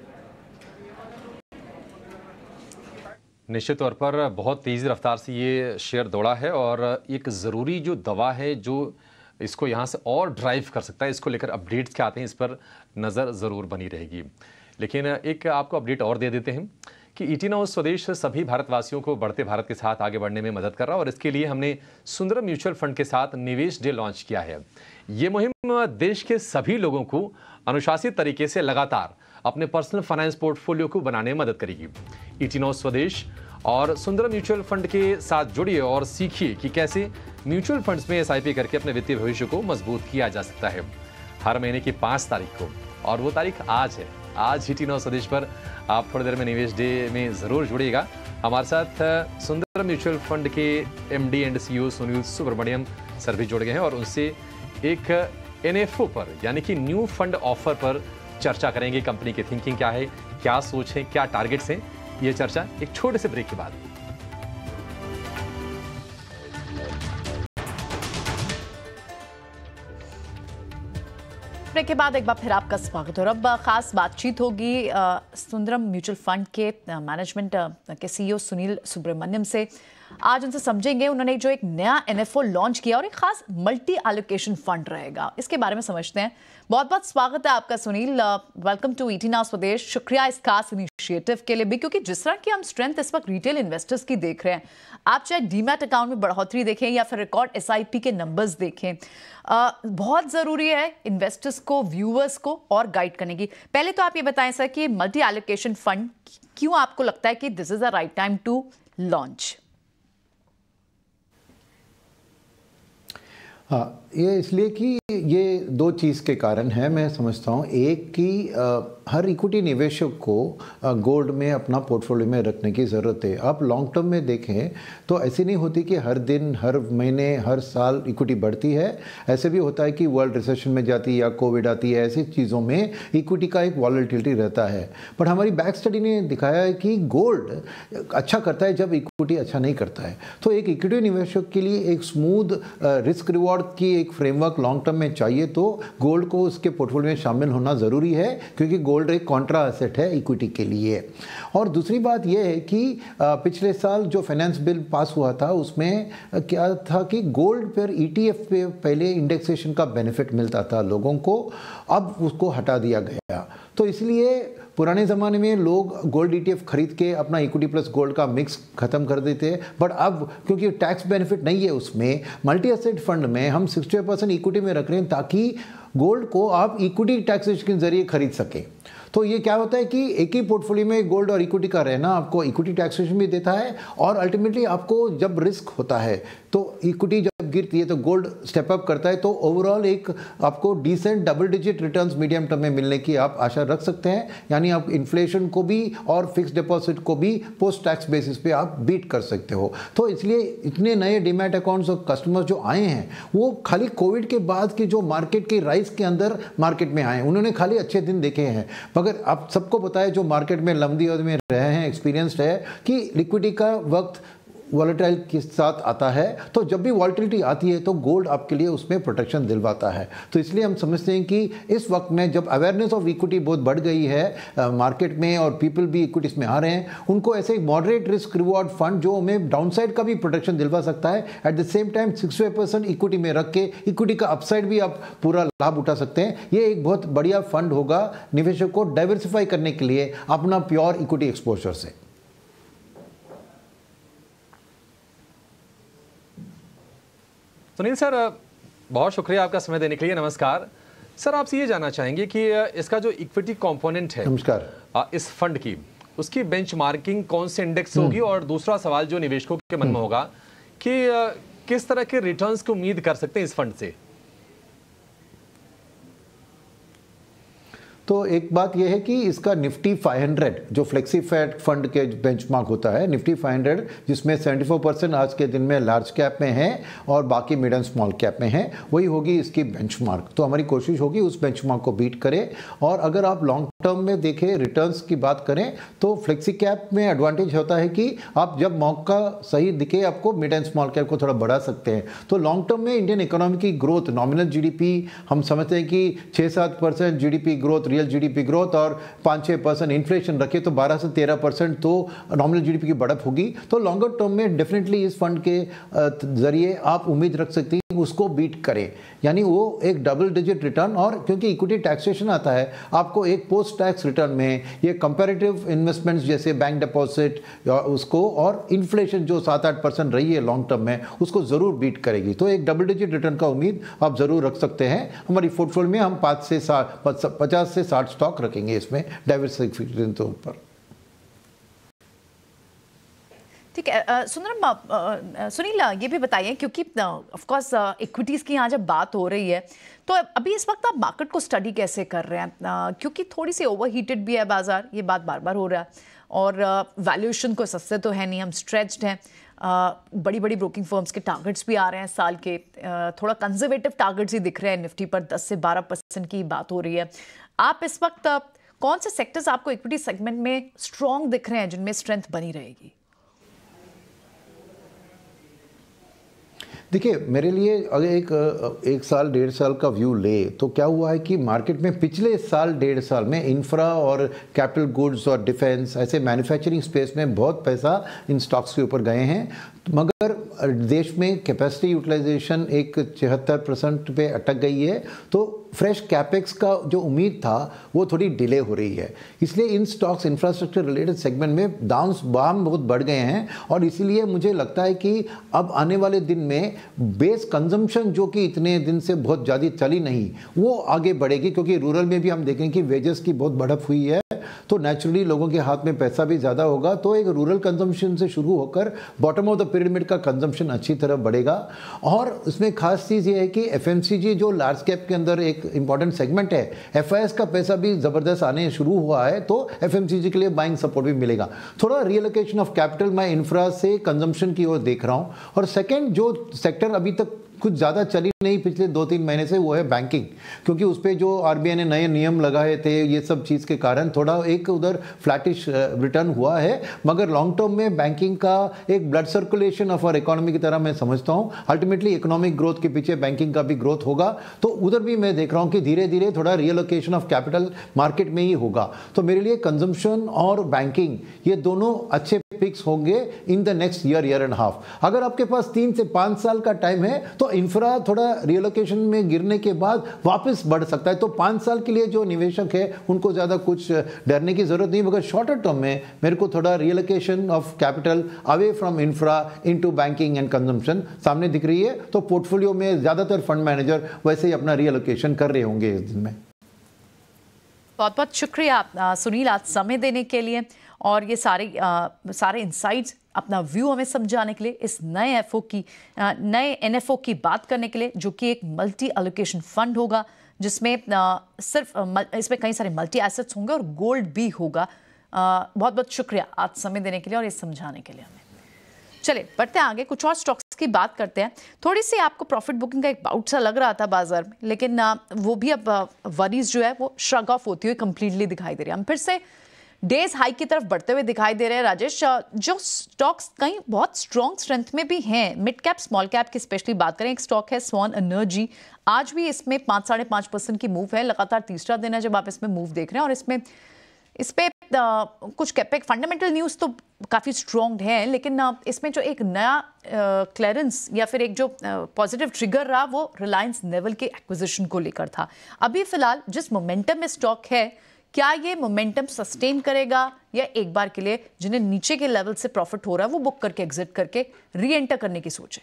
निश्चित तौर पर बहुत तेज़ी रफ्तार से ये शेयर दौड़ा है और एक ज़रूरी जो दवा है जो इसको यहाँ से और ड्राइव कर सकता है, इसको लेकर अपडेट्स क्या आते हैं इस पर नज़र ज़रूर बनी रहेगी। लेकिन एक आपको अपडेट और दे देते हैं कि ईटी नाउ स्वदेश सभी भारतवासियों को बढ़ते भारत के साथ आगे बढ़ने में मदद कर रहा है और इसके लिए हमने सुंदरम म्यूचुअल फंड के साथ निवेश डे लॉन्च किया है। ये मुहिम देश के सभी लोगों को अनुशासित तरीके से लगातार अपने पर्सनल फाइनेंस पोर्टफोलियो को बनाने में मदद करेगी। ईटी नाउ स्वदेश और सुंदरम म्यूचुअल फंड के साथ जुड़िए और सीखिए कि कैसे म्यूचुअल फंड्स में एसआईपी करके अपने वित्तीय भविष्य को मजबूत किया जा सकता है। हर महीने की 5 तारीख को, और वो तारीख आज है। आज ईटी नाउ स्वदेश पर आप थोड़ी देर में निवेश डे में ज़रूर जुड़िएगा। हमारे साथ सुंदरम म्यूचुअल फंड के MD and CEO Sunil Subramaniam sir भी जुड़ गए हैं और उनसे एक एनएफओ पर यानी कि न्यू फंड ऑफर पर चर्चा करेंगे। कंपनी की थिंकिंग क्या है, क्या सोच है, क्या टारगेट्स हैं, ये चर्चा एक छोटे से ब्रेक के बाद। ब्रेक के बाद एक बार फिर आपका स्वागत है और अब खास बातचीत होगी सुंदरम म्यूचुअल फंड के मैनेजमेंट के सीईओ सुनील सुब्रमण्यम से। आज उनसे समझेंगे उन्होंने जो एक नया एनएफओ लॉन्च किया और एक खास मल्टी एलोकेशन फंड रहेगा, इसके बारे में समझते हैं। बहुत बहुत स्वागत है आपका Sunil, welcome to ET Now Swadesh. शुक्रिया इस खास इनिशिएटिव के लिए भी, क्योंकि जिस तरह की हम स्ट्रेंथ इस वक्त रिटेल इन्वेस्टर्स की देख रहे हैं, आप चाहे डीमैट अकाउंट में बढ़ोतरी देखें या फिर रिकॉर्ड एसआईपी के नंबर्स देखें, बहुत ज़रूरी है इन्वेस्टर्स को, व्यूअर्स को और गाइड करने की। पहले तो आप ये बताएं सर कि मल्टी एलोकेशन फंड क्यों आपको लगता है कि this is the right time to launch? हाँ, ये इसलिए कि ये 2 चीज़ के कारण है मैं समझता हूँ। एक कि हर इक्विटी निवेशक को गोल्ड में अपना पोर्टफोलियो में रखने की ज़रूरत है। आप लॉन्ग टर्म में देखें तो ऐसी नहीं होती कि हर दिन, हर महीने, हर साल इक्विटी बढ़ती है। ऐसे भी होता है कि वर्ल्ड रिसेशन में जाती है या कोविड आती है, ऐसी चीज़ों में इक्विटी का एक वॉलेटिलिटी रहता है। बट हमारी बैक स्टडी ने दिखाया है कि गोल्ड अच्छा करता है जब इक्विटी अच्छा नहीं करता है। तो एक इक्विटी निवेशक के लिए एक स्मूथ रिस्क रिवॉर्ड की एक फ्रेमवर्क लॉन्ग टर्म में चाहिए तो गोल्ड को उसके पोर्टफोलियो में शामिल होना ज़रूरी है, क्योंकि गोल्ड एक कॉन्ट्रा एसेट है इक्विटी के लिए। और दूसरी बात यह है कि पिछले साल जो फाइनेंस बिल पास हुआ था उसमें क्या था कि गोल्ड पर ईटीएफ पे पहले इंडेक्सेशन का बेनिफिट मिलता था लोगों को, अब उसको हटा दिया गया। तो इसलिए पुराने ज़माने में लोग गोल्ड ईटीएफ खरीद के अपना इक्विटी प्लस गोल्ड का मिक्स खत्म कर देते, बट अब क्योंकि टैक्स बेनिफिट नहीं है उसमें, मल्टी एसेट फंड में हम 65% इक्विटी में रख रहे हैं ताकि गोल्ड को आप इक्विटी टैक्सेशन के जरिए खरीद सकें। तो ये क्या होता है कि एक ही पोर्टफोलियो में गोल्ड और इक्विटी का रहना आपको इक्विटी टैक्सेशन भी देता है और अल्टीमेटली आपको जब रिस्क होता है तो इक्विटी जब गिरती है तो गोल्ड स्टेप अप करता है, तो ओवरऑल एक आपको decent double digit returns medium term में मिलने की आप आशा रख सकते हैं। यानी आप इन्फ्लेशन को भी और फिक्स डिपॉजिट को भी पोस्ट टैक्स बेसिस पे आप बीट कर सकते हो। तो इसलिए इतने नए डीमैट अकाउंट्स और कस्टमर्स जो आए हैं वो खाली कोविड के बाद की जो मार्केट की राइज के अंदर मार्केट में आए, उन्होंने खाली अच्छे दिन देखे हैं। मगर आप सबको पता है जो मार्केट में लंबी अवधि में रहे हैं, एक्सपीरियंस्ड है कि लिक्विडिटी का वक्त वॉलेटाइल के साथ आता है, तो जब भी वॉलेटिलिटी आती है तो गोल्ड आपके लिए उसमें प्रोटेक्शन दिलवाता है। तो इसलिए हम समझते हैं कि इस वक्त में जब अवेयरनेस ऑफ इक्विटी बहुत बढ़ गई है मार्केट में और पीपल भी इक्विटीज में आ रहे हैं, उनको ऐसे एक मॉडरेट रिस्क रिवॉर्ड फंड जो हमें डाउनसाइड का भी प्रोटेक्शन दिलवा सकता है, at the same time 65% equity में रख के इक्विटी का अपसाइड भी आप पूरा लाभ उठा सकते हैं। ये एक बहुत बढ़िया फंड होगा निवेशक को डाइवर्सिफाई करने के लिए अपना प्योर इक्विटी एक्सपोजर से। सुनील सर, बहुत शुक्रिया आपका समय देने के लिए। नमस्कार सर, आपसे ये जानना चाहेंगे कि इसका जो इक्विटी कंपोनेंट है नमस्कार इस फंड की, उसकी बेंचमार्किंग कौन से इंडेक्स होगी, और दूसरा सवाल जो निवेशकों के मन में होगा कि किस तरह के रिटर्न्स की उम्मीद कर सकते हैं इस फंड से? तो एक बात यह है कि इसका निफ्टी 500 जो फ्लेक्सी फैट फंड के बेंचमार्क होता है, निफ्टी 500 जिसमें 74% आज के दिन में लार्ज कैप में है और बाकी मिड एंड स्मॉल कैप में है, वही होगी इसकी बेंचमार्क। तो हमारी कोशिश होगी उस बेंचमार्क को बीट करें। और अगर आप लॉन्ग टर्म में देखें, रिटर्न्स की बात करें, तो फ्लेक्सी कैप में एडवांटेज होता है कि आप जब मौका सही दिखे आपको मिड एंड स्मॉल कैप को थोड़ा बढ़ा सकते हैं। तो लॉन्ग टर्म में इंडियन इकोनॉमी की ग्रोथ, नॉमिनल जीडीपी हम समझते हैं कि 6-7% जीडीपी ग्रोथ, जीडीपी ग्रोथ और 5-6% इन्फ्लेशन रखे तो 12 से 13% तो नॉमिनल जीडीपी की बढ़त होगी। तो लॉन्गर टर्म में डेफिनेटली इस फंड के जरिए आप उम्मीद रख सकती हैं उसको बीट करें, यानी वो एक डबल डिजिट रिटर्न। और क्योंकि इक्विटी टैक्सेशन आता है, आपको एक पोस्ट टैक्स रिटर्न में ये कंपैरेटिव इन्वेस्टमेंट्स जैसे बैंक डिपॉजिट उसको और इन्फ्लेशन जो 7-8% रही है लॉन्ग टर्म में, उसको ज़रूर बीट करेगी। तो एक डबल डिजिट रिटर्न का उम्मीद आप ज़रूर रख सकते हैं। हमारी पोर्टफोलियो में हम 50 से 60 स्टॉक रखेंगे इसमें डाइवर्सिफिकेशन के ऊपर। ठीक है सुनील, ये भी बताइए, क्योंकि ऑफ कोर्स इक्विटीज़ की यहाँ जब बात हो रही है तो अभी इस वक्त आप मार्केट को स्टडी कैसे कर रहे हैं? क्योंकि थोड़ी सी ओवरहीटेड भी है बाजार, ये बात बार बार हो रहा है, और वैल्यूएशन को सस्ते तो है नहीं, हम स्ट्रेच्ड हैं। बड़ी बड़ी ब्रोकिंग फर्म्स के टारगेट्स भी आ रहे हैं साल के, थोड़ा कंजर्वेटिव टारगेट्स ही दिख रहे हैं, निफ्टी पर 10 से 12% की बात हो रही है। आप इस वक्त कौन से सेक्टर्स आपको इक्विटी सेगमेंट में स्ट्रॉन्ग दिख रहे हैं जिनमें स्ट्रेंथ बनी रहेगी? देखिए, मेरे लिए अगर एक साल 1.5 साल का व्यू ले तो क्या हुआ है कि मार्केट में पिछले साल 1.5 साल में इंफ्रा और कैपिटल गुड्स और डिफेंस ऐसे मैन्युफैक्चरिंग स्पेस में बहुत पैसा इन स्टॉक्स के ऊपर गए हैं, मगर देश में कैपेसिटी यूटिलाइजेशन एक 76% पे अटक गई है। तो फ्रेश कैपेक्स का जो उम्मीद था वो थोड़ी डिले हो रही है, इसलिए इन स्टॉक्स इंफ्रास्ट्रक्चर रिलेटेड सेगमेंट में दाम बहुत बढ़ गए हैं। और इसीलिए मुझे लगता है कि अब आने वाले दिन में बेस कंजम्पशन जो कि इतने दिन से बहुत ज़्यादा चली नहीं, वो आगे बढ़ेगी, क्योंकि रूरल में भी हम देखें कि वेजेस की बहुत बढ़त हुई है, तो नेचुरली लोगों के हाथ में पैसा भी ज़्यादा होगा। तो एक रूरल कंजम्पशन से शुरू होकर बॉटम ऑफ द पिरामिड का कंजम्पशन अच्छी तरह बढ़ेगा। और इसमें खास चीज़ ये है कि एफएमसीजी जो लार्ज कैप के अंदर एक इंपॉर्टेंट सेगमेंट है, एफआईएस का पैसा भी ज़बरदस्त आने शुरू हुआ है, तो एफएमसीजी के लिए बाइंग सपोर्ट भी मिलेगा। थोड़ा रिएलोकेशन ऑफ कैपिटल मैं इंफ्रा से कंजम्पशन की ओर देख रहा हूँ। और सेकेंड जो सेक्टर अभी तक कुछ ज़्यादा चली नहीं पिछले 2-3 महीने से, वो है बैंकिंग, क्योंकि उस पर जो आरबीआई ने नए नियम लगाए थे, ये सब चीज़ के कारण थोड़ा एक उधर फ्लैटिश रिटर्न हुआ है। मगर लॉन्ग टर्म में बैंकिंग का एक blood circulation of our economy की तरह मैं समझता हूँ। अल्टीमेटली इकोनॉमिक ग्रोथ के पीछे बैंकिंग का भी ग्रोथ होगा, तो उधर भी मैं देख रहा हूँ कि धीरे धीरे थोड़ा रिएलोकेशन ऑफ कैपिटल मार्केट में ही होगा। तो मेरे लिए कंजम्पशन और बैंकिंग ये दोनों अच्छे पिक्स होंगे in the next year and half. अगर आपके पास 3 से 5 साल का टाइम है तो इंफ्रा थोड़ा रिएलोकेशन में गिरने के बाद वापस बढ़ सकता है। तो 5 साल के लिए जो निवेशक है उनको ज़्यादा कुछ डरने की जरूरत नहीं, मगर शॉर्टर टर्म में मेरे को थोड़ा reallocation of capital away from infra into banking and consumption सामने दिख रही है। तो पोर्टफोलियो में ज़्यादातर फंड मैनेजर वैसे ही अपना रिएलोकेशन कर रहे होंगे इस दिन में। बहुत बहुत शुक्रिया सुनील आज समय देने के लिए और ये सारे इंसाइट्स, अपना व्यू हमें समझाने के लिए, इस नए एनएफओ की बात करने के लिए, जो कि एक मल्टी एलोकेशन फंड होगा जिसमें इसमें कई सारे मल्टी एसेट्स होंगे और गोल्ड भी होगा। बहुत बहुत शुक्रिया आज समय देने के लिए और ये समझाने के लिए हमें। चलिए बढ़ते हैं आगे, कुछ और स्टॉक्स की बात करते हैं। थोड़ी सी आपको प्रॉफिट बुकिंग का एक बाउट सा लग रहा था बाजार में, लेकिन वो भी अब वरीज जो है वो श्रग ऑफ होती हुई कंप्लीटली दिखाई दे रही है। हम फिर से डेज हाई की तरफ बढ़ते हुए दिखाई दे रहे हैं राजेश। जो स्टॉक्स कहीं बहुत स्ट्रॉन्ग स्ट्रेंथ में भी हैं, मिड कैप स्मॉल कैप की स्पेशली बात करें, एक स्टॉक है स्वान एनर्जी, आज भी इसमें 5-5.5% की मूव है, लगातार तीसरा दिन है जब आप इसमें मूव देख रहे हैं। और इस पे कुछ कैपेक फंडामेंटल न्यूज़ तो काफ़ी स्ट्रॉन्ग है, लेकिन इसमें जो एक नया क्लियरेंस या फिर एक जो पॉजिटिव ट्रिगर रहा वो रिलायंस नेवल के एक्विजिशन को लेकर था। अभी फिलहाल जिस मोमेंटम में स्टॉक है, क्या ये मोमेंटम सस्टेन करेगा या एक बार के लिए जिन्हें नीचे के लेवल से प्रॉफिट हो रहा है वो बुक करके एग्जिट करके री एंटर करने की सोच है?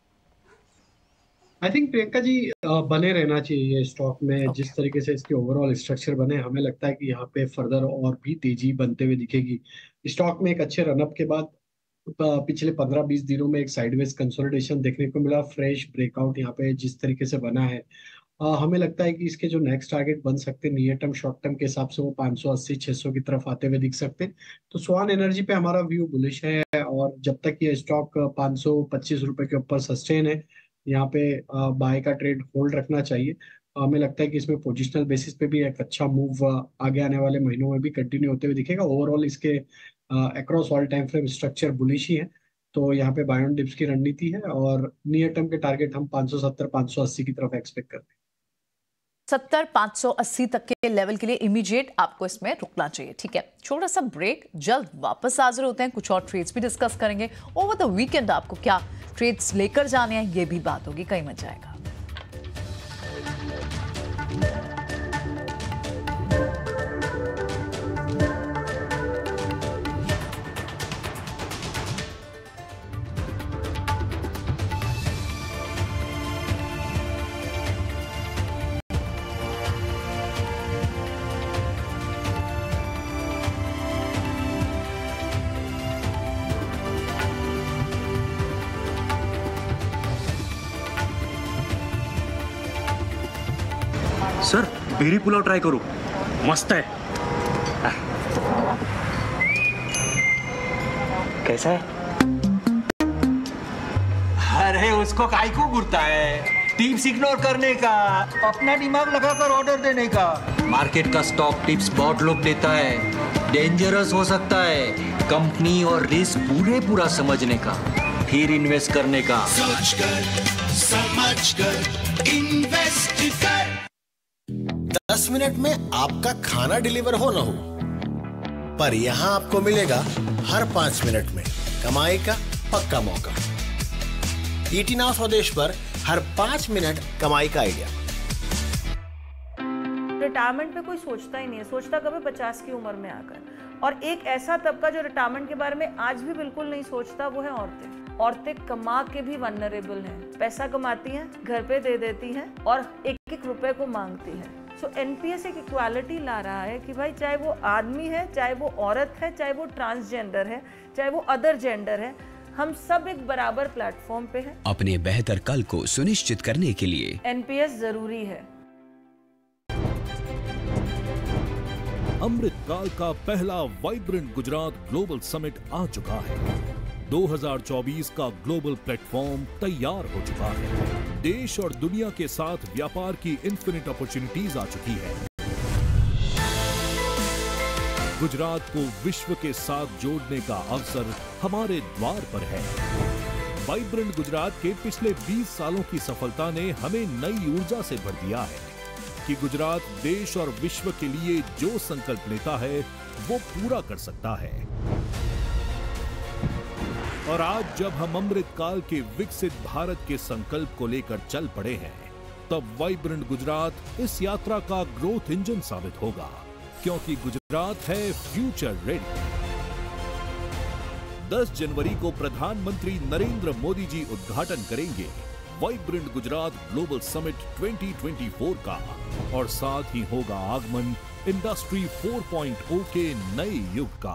आई थिंक प्रियंका जी बने रहना चाहिए ये स्टॉक में। जिस तरीके से इसके ओवरऑल स्ट्रक्चर बने, हमें लगता है कि यहाँ पे फर्दर और भी तेजी बनते हुए दिखेगी। स्टॉक में एक अच्छे रनअप के बाद पिछले 15-20 दिनों में एक साइडवेज कंसोलिडेशन देखने को मिला। फ्रेश ब्रेकआउट यहाँ पे जिस तरीके से बना है, हमें लगता है कि इसके जो नेक्स्ट टारगेट बन सकते हैं नियर टर्म शॉर्ट टर्म के हिसाब से वो 580-600 की तरफ आते हुए दिख सकते हैं। तो स्वान एनर्जी पे हमारा व्यू बुलिश है, और जब तक ये स्टॉक 525 रुपए के ऊपर सस्टेन है, यहाँ पे बाय का ट्रेड होल्ड रखना चाहिए। हमें लगता है कि इसमें पोजिशनल बेसिस पे भी एक अच्छा मूव आगे आने वाले महीनों में भी कंटिन्यू होते हुए दिखेगा। ओवरऑल इसके across all time frame structure bullish ही है, तो यहाँ पे बाय ऑन डिप्स की रणनीति है, और नियर टर्म के टारगेट हम 570-580 की तरफ एक्सपेक्ट करते हैं। 70-580 तक के लेवल के लिए इमीडिएट आपको इसमें रुकना चाहिए। ठीक है, छोटा सा ब्रेक, जल्द वापस हाजिर होते हैं, कुछ और ट्रेड्स भी डिस्कस करेंगे। ओवर द वीकेंड आपको क्या ट्रेड्स लेकर जाने हैं ये भी बात होगी, कहीं मत जाएगा। सर पेरी पुलाव ट्राई करो, मस्त है। कैसा है? अरे उसको काहे को घूरता है? टिप्स इग्नोर करने का, अपना दिमाग लगाकर ऑर्डर देने का। मार्केट का स्टॉक टिप्स बहुत लोग देता है, डेंजरस हो सकता है। कंपनी और रिस्क पूरा समझने का, फिर इन्वेस्ट करने का। सोच कर समझ कर इन्वेस्ट कर। 10 मिनट में आपका खाना डिलीवर हो ना हो, पर यहां आपको मिलेगा हर 5 मिनट में कमाई का पक्का मौका। ईटी नाउ स्वदेश पर हर 5 मिनट कमाई का आइडिया। रिटायरमेंट पे कोई सोचता ही नहीं है, सोचता कभी 50 की उम्र में आकर। और एक ऐसा तबका जो रिटायरमेंट के बारे में आज भी बिल्कुल नहीं सोचता, वो है औरतें। औरतें कमा के भी वनरेबल हैं, पैसा कमाती हैं, घर पे दे देती हैं और एक रुपए को मांगती हैं। सो एनपीएस एक इक्वालिटी ला रहा है कि भाई चाहे वो आदमी है, चाहे वो औरत है, चाहे वो ट्रांसजेंडर है, चाहे वो अदर जेंडर है, हम सब एक बराबर प्लेटफॉर्म पे हैं। अपने बेहतर कल को सुनिश्चित करने के लिए एनपीएस जरूरी है। अमृतकाल का पहला वाइब्रेंट गुजरात ग्लोबल समिट आ चुका है। 2024 का ग्लोबल प्लेटफॉर्म तैयार हो चुका है। देश और दुनिया के साथ व्यापार की इन्फिनिट अपॉर्चुनिटीज आ चुकी है। गुजरात को विश्व के साथ जोड़ने का अवसर हमारे द्वार पर है। वाइब्रेंट गुजरात के पिछले 20 सालों की सफलता ने हमें नई ऊर्जा से भर दिया है कि गुजरात देश और विश्व के लिए जो संकल्प लेता है वो पूरा कर सकता है। और आज जब हम अमृतकाल के विकसित भारत के संकल्प को लेकर चल पड़े हैं, तब वाइब्रेंट गुजरात इस यात्रा का ग्रोथ इंजन साबित होगा, क्योंकि गुजरात है फ्यूचर रेडी। 10 जनवरी को प्रधानमंत्री नरेंद्र मोदी जी उद्घाटन करेंगे वाइब्रेंट गुजरात ग्लोबल समिट 2024 का, और साथ ही होगा आगमन इंडस्ट्री 4.0 के नए युग का।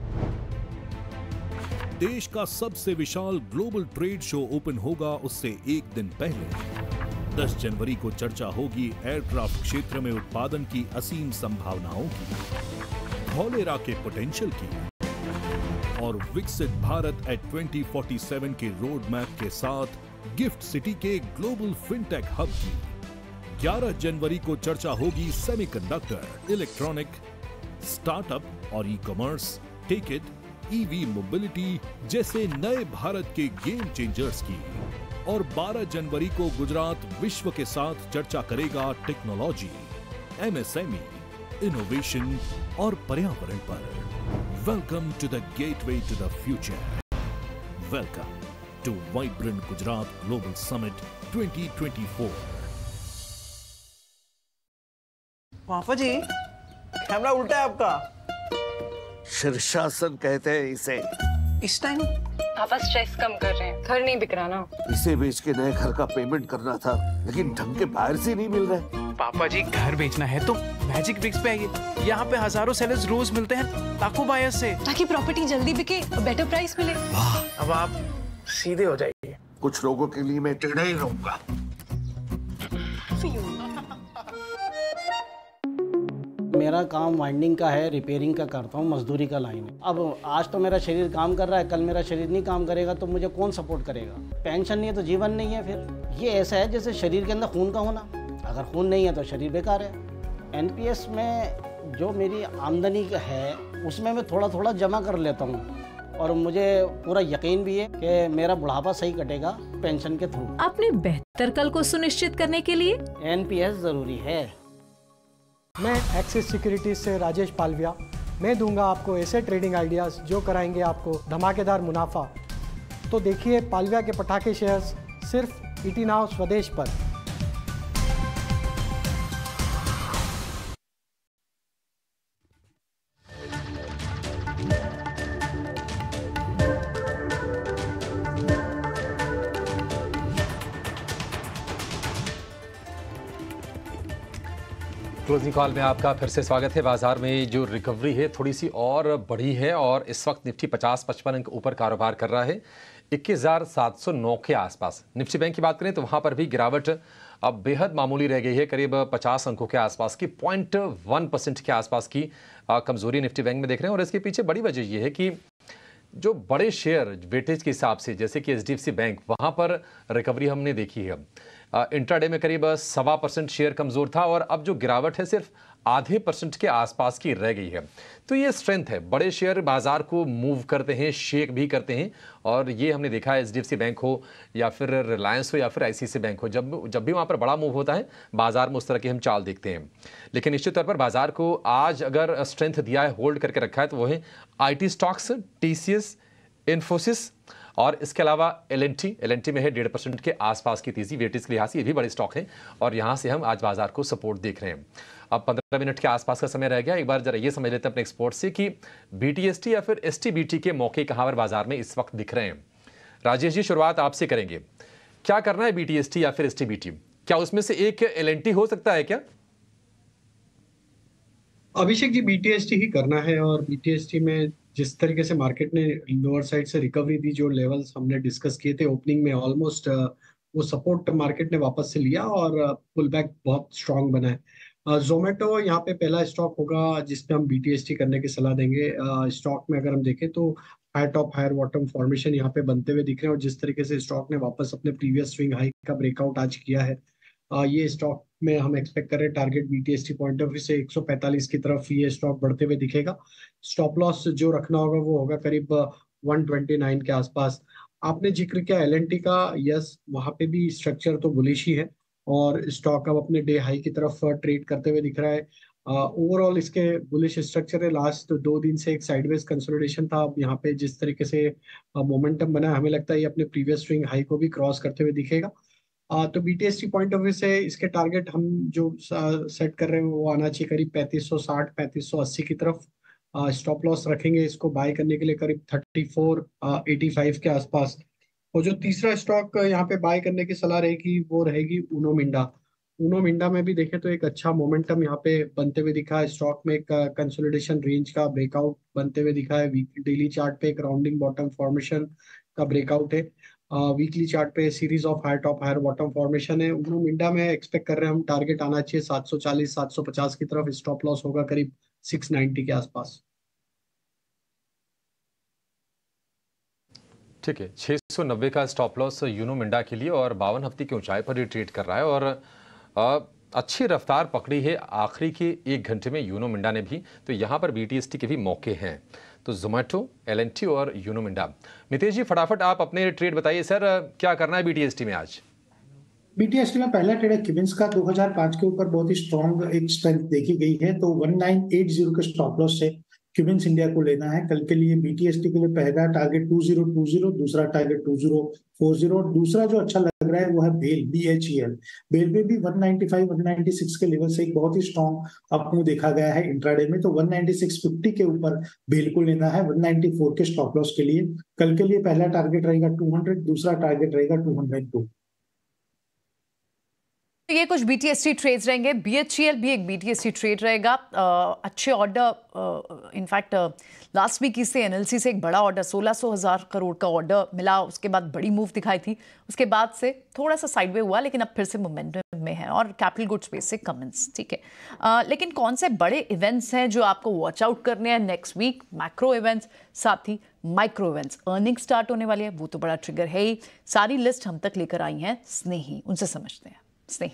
देश का सबसे विशाल ग्लोबल ट्रेड शो ओपन होगा उससे एक दिन पहले। 10 जनवरी को चर्चा होगी एयरक्राफ्ट क्षेत्र में उत्पादन की असीम संभावनाओं की, धौलेरा के पोटेंशियल की, और विकसित भारत एट 2047 के रोड मैप के साथ गिफ्ट सिटी के ग्लोबल फिनटेक हब की। 11 जनवरी को चर्चा होगी सेमीकंडक्टर, इलेक्ट्रॉनिक, स्टार्टअप और e commerce, ticket, EV mobility जैसे नए भारत के गेम चेंजर्स की। और 12 जनवरी को गुजरात विश्व के साथ चर्चा करेगा टेक्नोलॉजी, एमएसएमई, इनोवेशन और पर्यावरण पर। Welcome to the gateway to the future. Welcome to vibrant Gujarat global summit 2024। पापा जी, कैमरा उल्टा है आपका। शीर्षासन कहते हैं इसे। इस टाइम पापा स्ट्रेस कम कर रहे हैं, घर नहीं बिक रहा ना। इसे बेच के नए घर का पेमेंट करना था, लेकिन ढंग के बाहर से नहीं मिल रहे। पापा जी, घर बेचना है तो मैजिक ब्रिक्स पे आइए। यहाँ पे हजारों सेलर्स रोज मिलते हैं लाखों बायर्स से, ताकि प्रॉपर्टी जल्दी बिके और बेटर प्राइस मिले। वाह, अब आप सीधे हो जाइए। कुछ लोगों के लिए मैं टेढ़ा ही रहूंगा। मेरा काम वाइंडिंग का है, रिपेयरिंग का करता हूँ, मजदूरी का लाइन है। अब आज तो मेरा शरीर काम कर रहा है, कल मेरा शरीर नहीं काम करेगा तो मुझे कौन सपोर्ट करेगा? पेंशन नहीं है तो जीवन नहीं है। फिर ये ऐसा है जैसे शरीर के अंदर खून का होना, अगर खून नहीं है तो शरीर बेकार है। एनपीएस में जो मेरी आमदनी है उसमें मैं थोड़ा थोड़ा जमा कर लेता हूँ और मुझे पूरा यकीन भी है कि मेरा बुढ़ापा सही कटेगा पेंशन के थ्रू। अपने बेहतर कल को सुनिश्चित करने के लिए एनपीएस जरूरी है। मैं एक्सिस सिक्योरिटीज से राजेश पालविया। मैं दूंगा आपको ऐसे ट्रेडिंग आइडियाज़ जो कराएंगे आपको धमाकेदार मुनाफा। तो देखिए पालविया के पटाखे शेयर्स सिर्फ ईटी नाउ स्वदेश पर। क्लोजिंग कॉल में आपका फिर से स्वागत है। बाजार में जो रिकवरी है थोड़ी सी और बढ़ी है और इस वक्त निफ्टी 50-55 अंक ऊपर कारोबार कर रहा है, 21,709 के आसपास। निफ्टी बैंक की बात करें तो वहां पर भी गिरावट अब बेहद मामूली रह गई है, करीब 50 अंकों के आसपास की, 0.1% के आसपास की कमजोरी निफ्टी बैंक में देख रहे हैं। और इसके पीछे बड़ी वजह यह है कि जो बड़े शेयर वेटेज के हिसाब से जैसे कि एचडीएफसी बैंक, वहां पर रिकवरी हमने देखी है। इंट्राडे में करीब 1.25% शेयर कमजोर था और अब जो गिरावट है सिर्फ 0.5% के आसपास की रह गई है। तो ये स्ट्रेंथ है, बड़े शेयर बाजार को मूव करते हैं, शेक भी करते हैं। और ये हमने देखा है एचडीएफसी बैंक हो या फिर रिलायंस हो या फिर आईसीआईसीआई बैंक हो, जब भी वहाँ पर बड़ा मूव होता है बाजार में उस तरह के हम चाल देखते हैं। लेकिन निश्चित तौर पर बाजार को आज अगर स्ट्रेंथ दिया है, होल्ड करके रखा है, तो वो है IT स्टॉक्स, TCS, इन्फोसिस और इसके अलावा एल&टी में है 1.5% के आसपास की तेजी। वेटेज के लिहाज से ये भी बड़े स्टॉक हैं और यहाँ से हम आज बाजार को सपोर्ट देख रहे हैं। अब 15 मिनट के आसपास का समय रह गया। एक बार जरा ये समझ लेते हैं अपने एक्सपोर्ट से कि BTST या फिर STBT के मौके कहाँ पर बाजार में इस वक्त दिख रहे हैं। राजेश जी, शुरुआत आपसे करेंगे। क्या करना है BTST या फिर STBT? क्या उसमें से एक एल&टी हो सकता है क्या? अभिषेक जी, BTST ही करना है। और BTST में जिस तरीके से मार्केट ने लोअर साइड से रिकवरी दी, जो लेवल्स हमने डिस्कस किए थे ओपनिंग में, ऑलमोस्ट वो सपोर्ट मार्केट ने वापस से लिया और पुल बैक बहुत स्ट्रांग बना है। जोमेटो यहाँ पे पहला स्टॉक होगा जिसपे हम BTST करने की सलाह देंगे। स्टॉक में अगर हम देखें तो high top higher bottom formation यहाँ पे बनते हुए दिख रहे हैं और जिस तरीके से स्टॉक ने वापस अपने प्रीवियस स्विंग हाई का ब्रेकआउट आज किया है, ये स्टॉक में हम एक्सपेक्ट कर रहे हैं target BTST point of view से 145 की तरफ ये स्टॉक बढ़ते हुए दिखेगा। स्टॉप लॉस जो रखना होगा वो होगा करीब 129 के आसपास। आपने जिक्र किया एल&टी का, यस वहाँ पे भी स्ट्रक्चर तो बुलिश ही है और स्टॉक अब अपने डे हाई की तरफ ट्रेड करते हुए दिख रहा है। ओवरऑल इसके बुलिश स्ट्रक्चर है। लास्ट 2 दिन से एक साइडवेज कंसोलिडेशन था। अब यहाँ पे जिस तरीके से मोमेंटम बना है, हमें लगता है ये अपने प्रीवियस स्विंग हाई को भी क्रॉस करते हुए दिखेगा। तो BTST पॉइंट ऑफ व्यू से इसके टारगेट हम जो सेट कर रहे हैं वो आना चाहिए करीब 3560 3580 की तरफ। स्टॉप लॉस रखेंगे इसको बाय करने के लिए करीब 3485 के आसपास। और जो तीसरा स्टॉक यहाँ पे बाय करने की सलाह रहेगी वो रहेगी उनो मिंडा। उनो मिंडा में भी देखें तो एक अच्छा मोमेंटम यहाँ पे बनते हुए दिखा है। स्टॉक में एक कंसोलिडेशन रेंज का ब्रेकआउट बनते हुए दिखा है। डेली चार्ट पे एक राउंडिंग बॉटम फॉर्मेशन का ब्रेकआउट है। वीकली चार्ट पे series of higher top higher bottom formation है। उनो मिंडा में एक्सपेक्ट कर रहे हैं हम टारगेट आना चाहिए 740 750 की तरफ। स्टॉप लॉस होगा करीब 690 के आसपास। ठीक है, 690 का स्टॉप लॉस यूनो मिंडा के लिए और 52 हफ्ते की ऊंचाई पर ये ट्रेड कर रहा है। और अच्छी रफ्तार पकड़ी है आखिरी के 1 घंटे में यूनो मिंडा ने भी, तो यहाँ पर BTST के भी मौके हैं। तो जोमेटो, L&T और यूनो मिंडा। नितेश जी फटाफट आप अपने ट्रेड बताइए सर, क्या करना है BTST में आज? BTST में पहला ट्रेड है क्यूबिंस का 2005 के ऊपर बहुत ही स्ट्रॉन्ग एक स्ट्रेंथ देखी गई है, तो 1980 के स्टॉप लॉस से क्यूबिंस इंडिया को लेना है कल के लिए। BTST के लिए पहला टारगेट 2020, दूसरा टारगेट 2040 और दूसरा जो अच्छा लग रहा है वो है बेल, BHEL। बेल पे भी 195 196 के लेवल से एक बहुत ही स्ट्रॉन्ग अपमूव देखा गया है इंट्राडे में, तो 196.50 के ऊपर बेल को लेना है 194 के स्टॉप लॉस के लिए। कल के लिए पहला टारगेट रहेगा 200, दूसरा टारगेट रहेगा 202। ये कुछ BTST ट्रेड्स रहेंगे। BHEL भी एक BTST ट्रेड रहेगा। अच्छे ऑर्डर, इनफैक्ट लास्ट वीक इससे NLC से एक बड़ा ऑर्डर 1600,000 करोड़ का ऑर्डर मिला, उसके बाद बड़ी मूव दिखाई थी, उसके बाद से थोड़ा सा साइडवे हुआ, लेकिन अब फिर से मोमेंटम में है और कैपिटल गुड्स स्पेस से कमेंट्स, ठीक है। लेकिन कौन से बड़े इवेंट्स हैं जो आपको वॉच आउट करने हैं नेक्स्ट वीक? मैक्रो इवेंट्स, साथ ही माइक्रो इवेंट्स। अर्निंग स्टार्ट होने वाली है, वो तो बड़ा ट्रिगर है ही। सारी लिस्ट हम तक लेकर आई हैं स्नेही, उनसे समझते हैं। स्नेही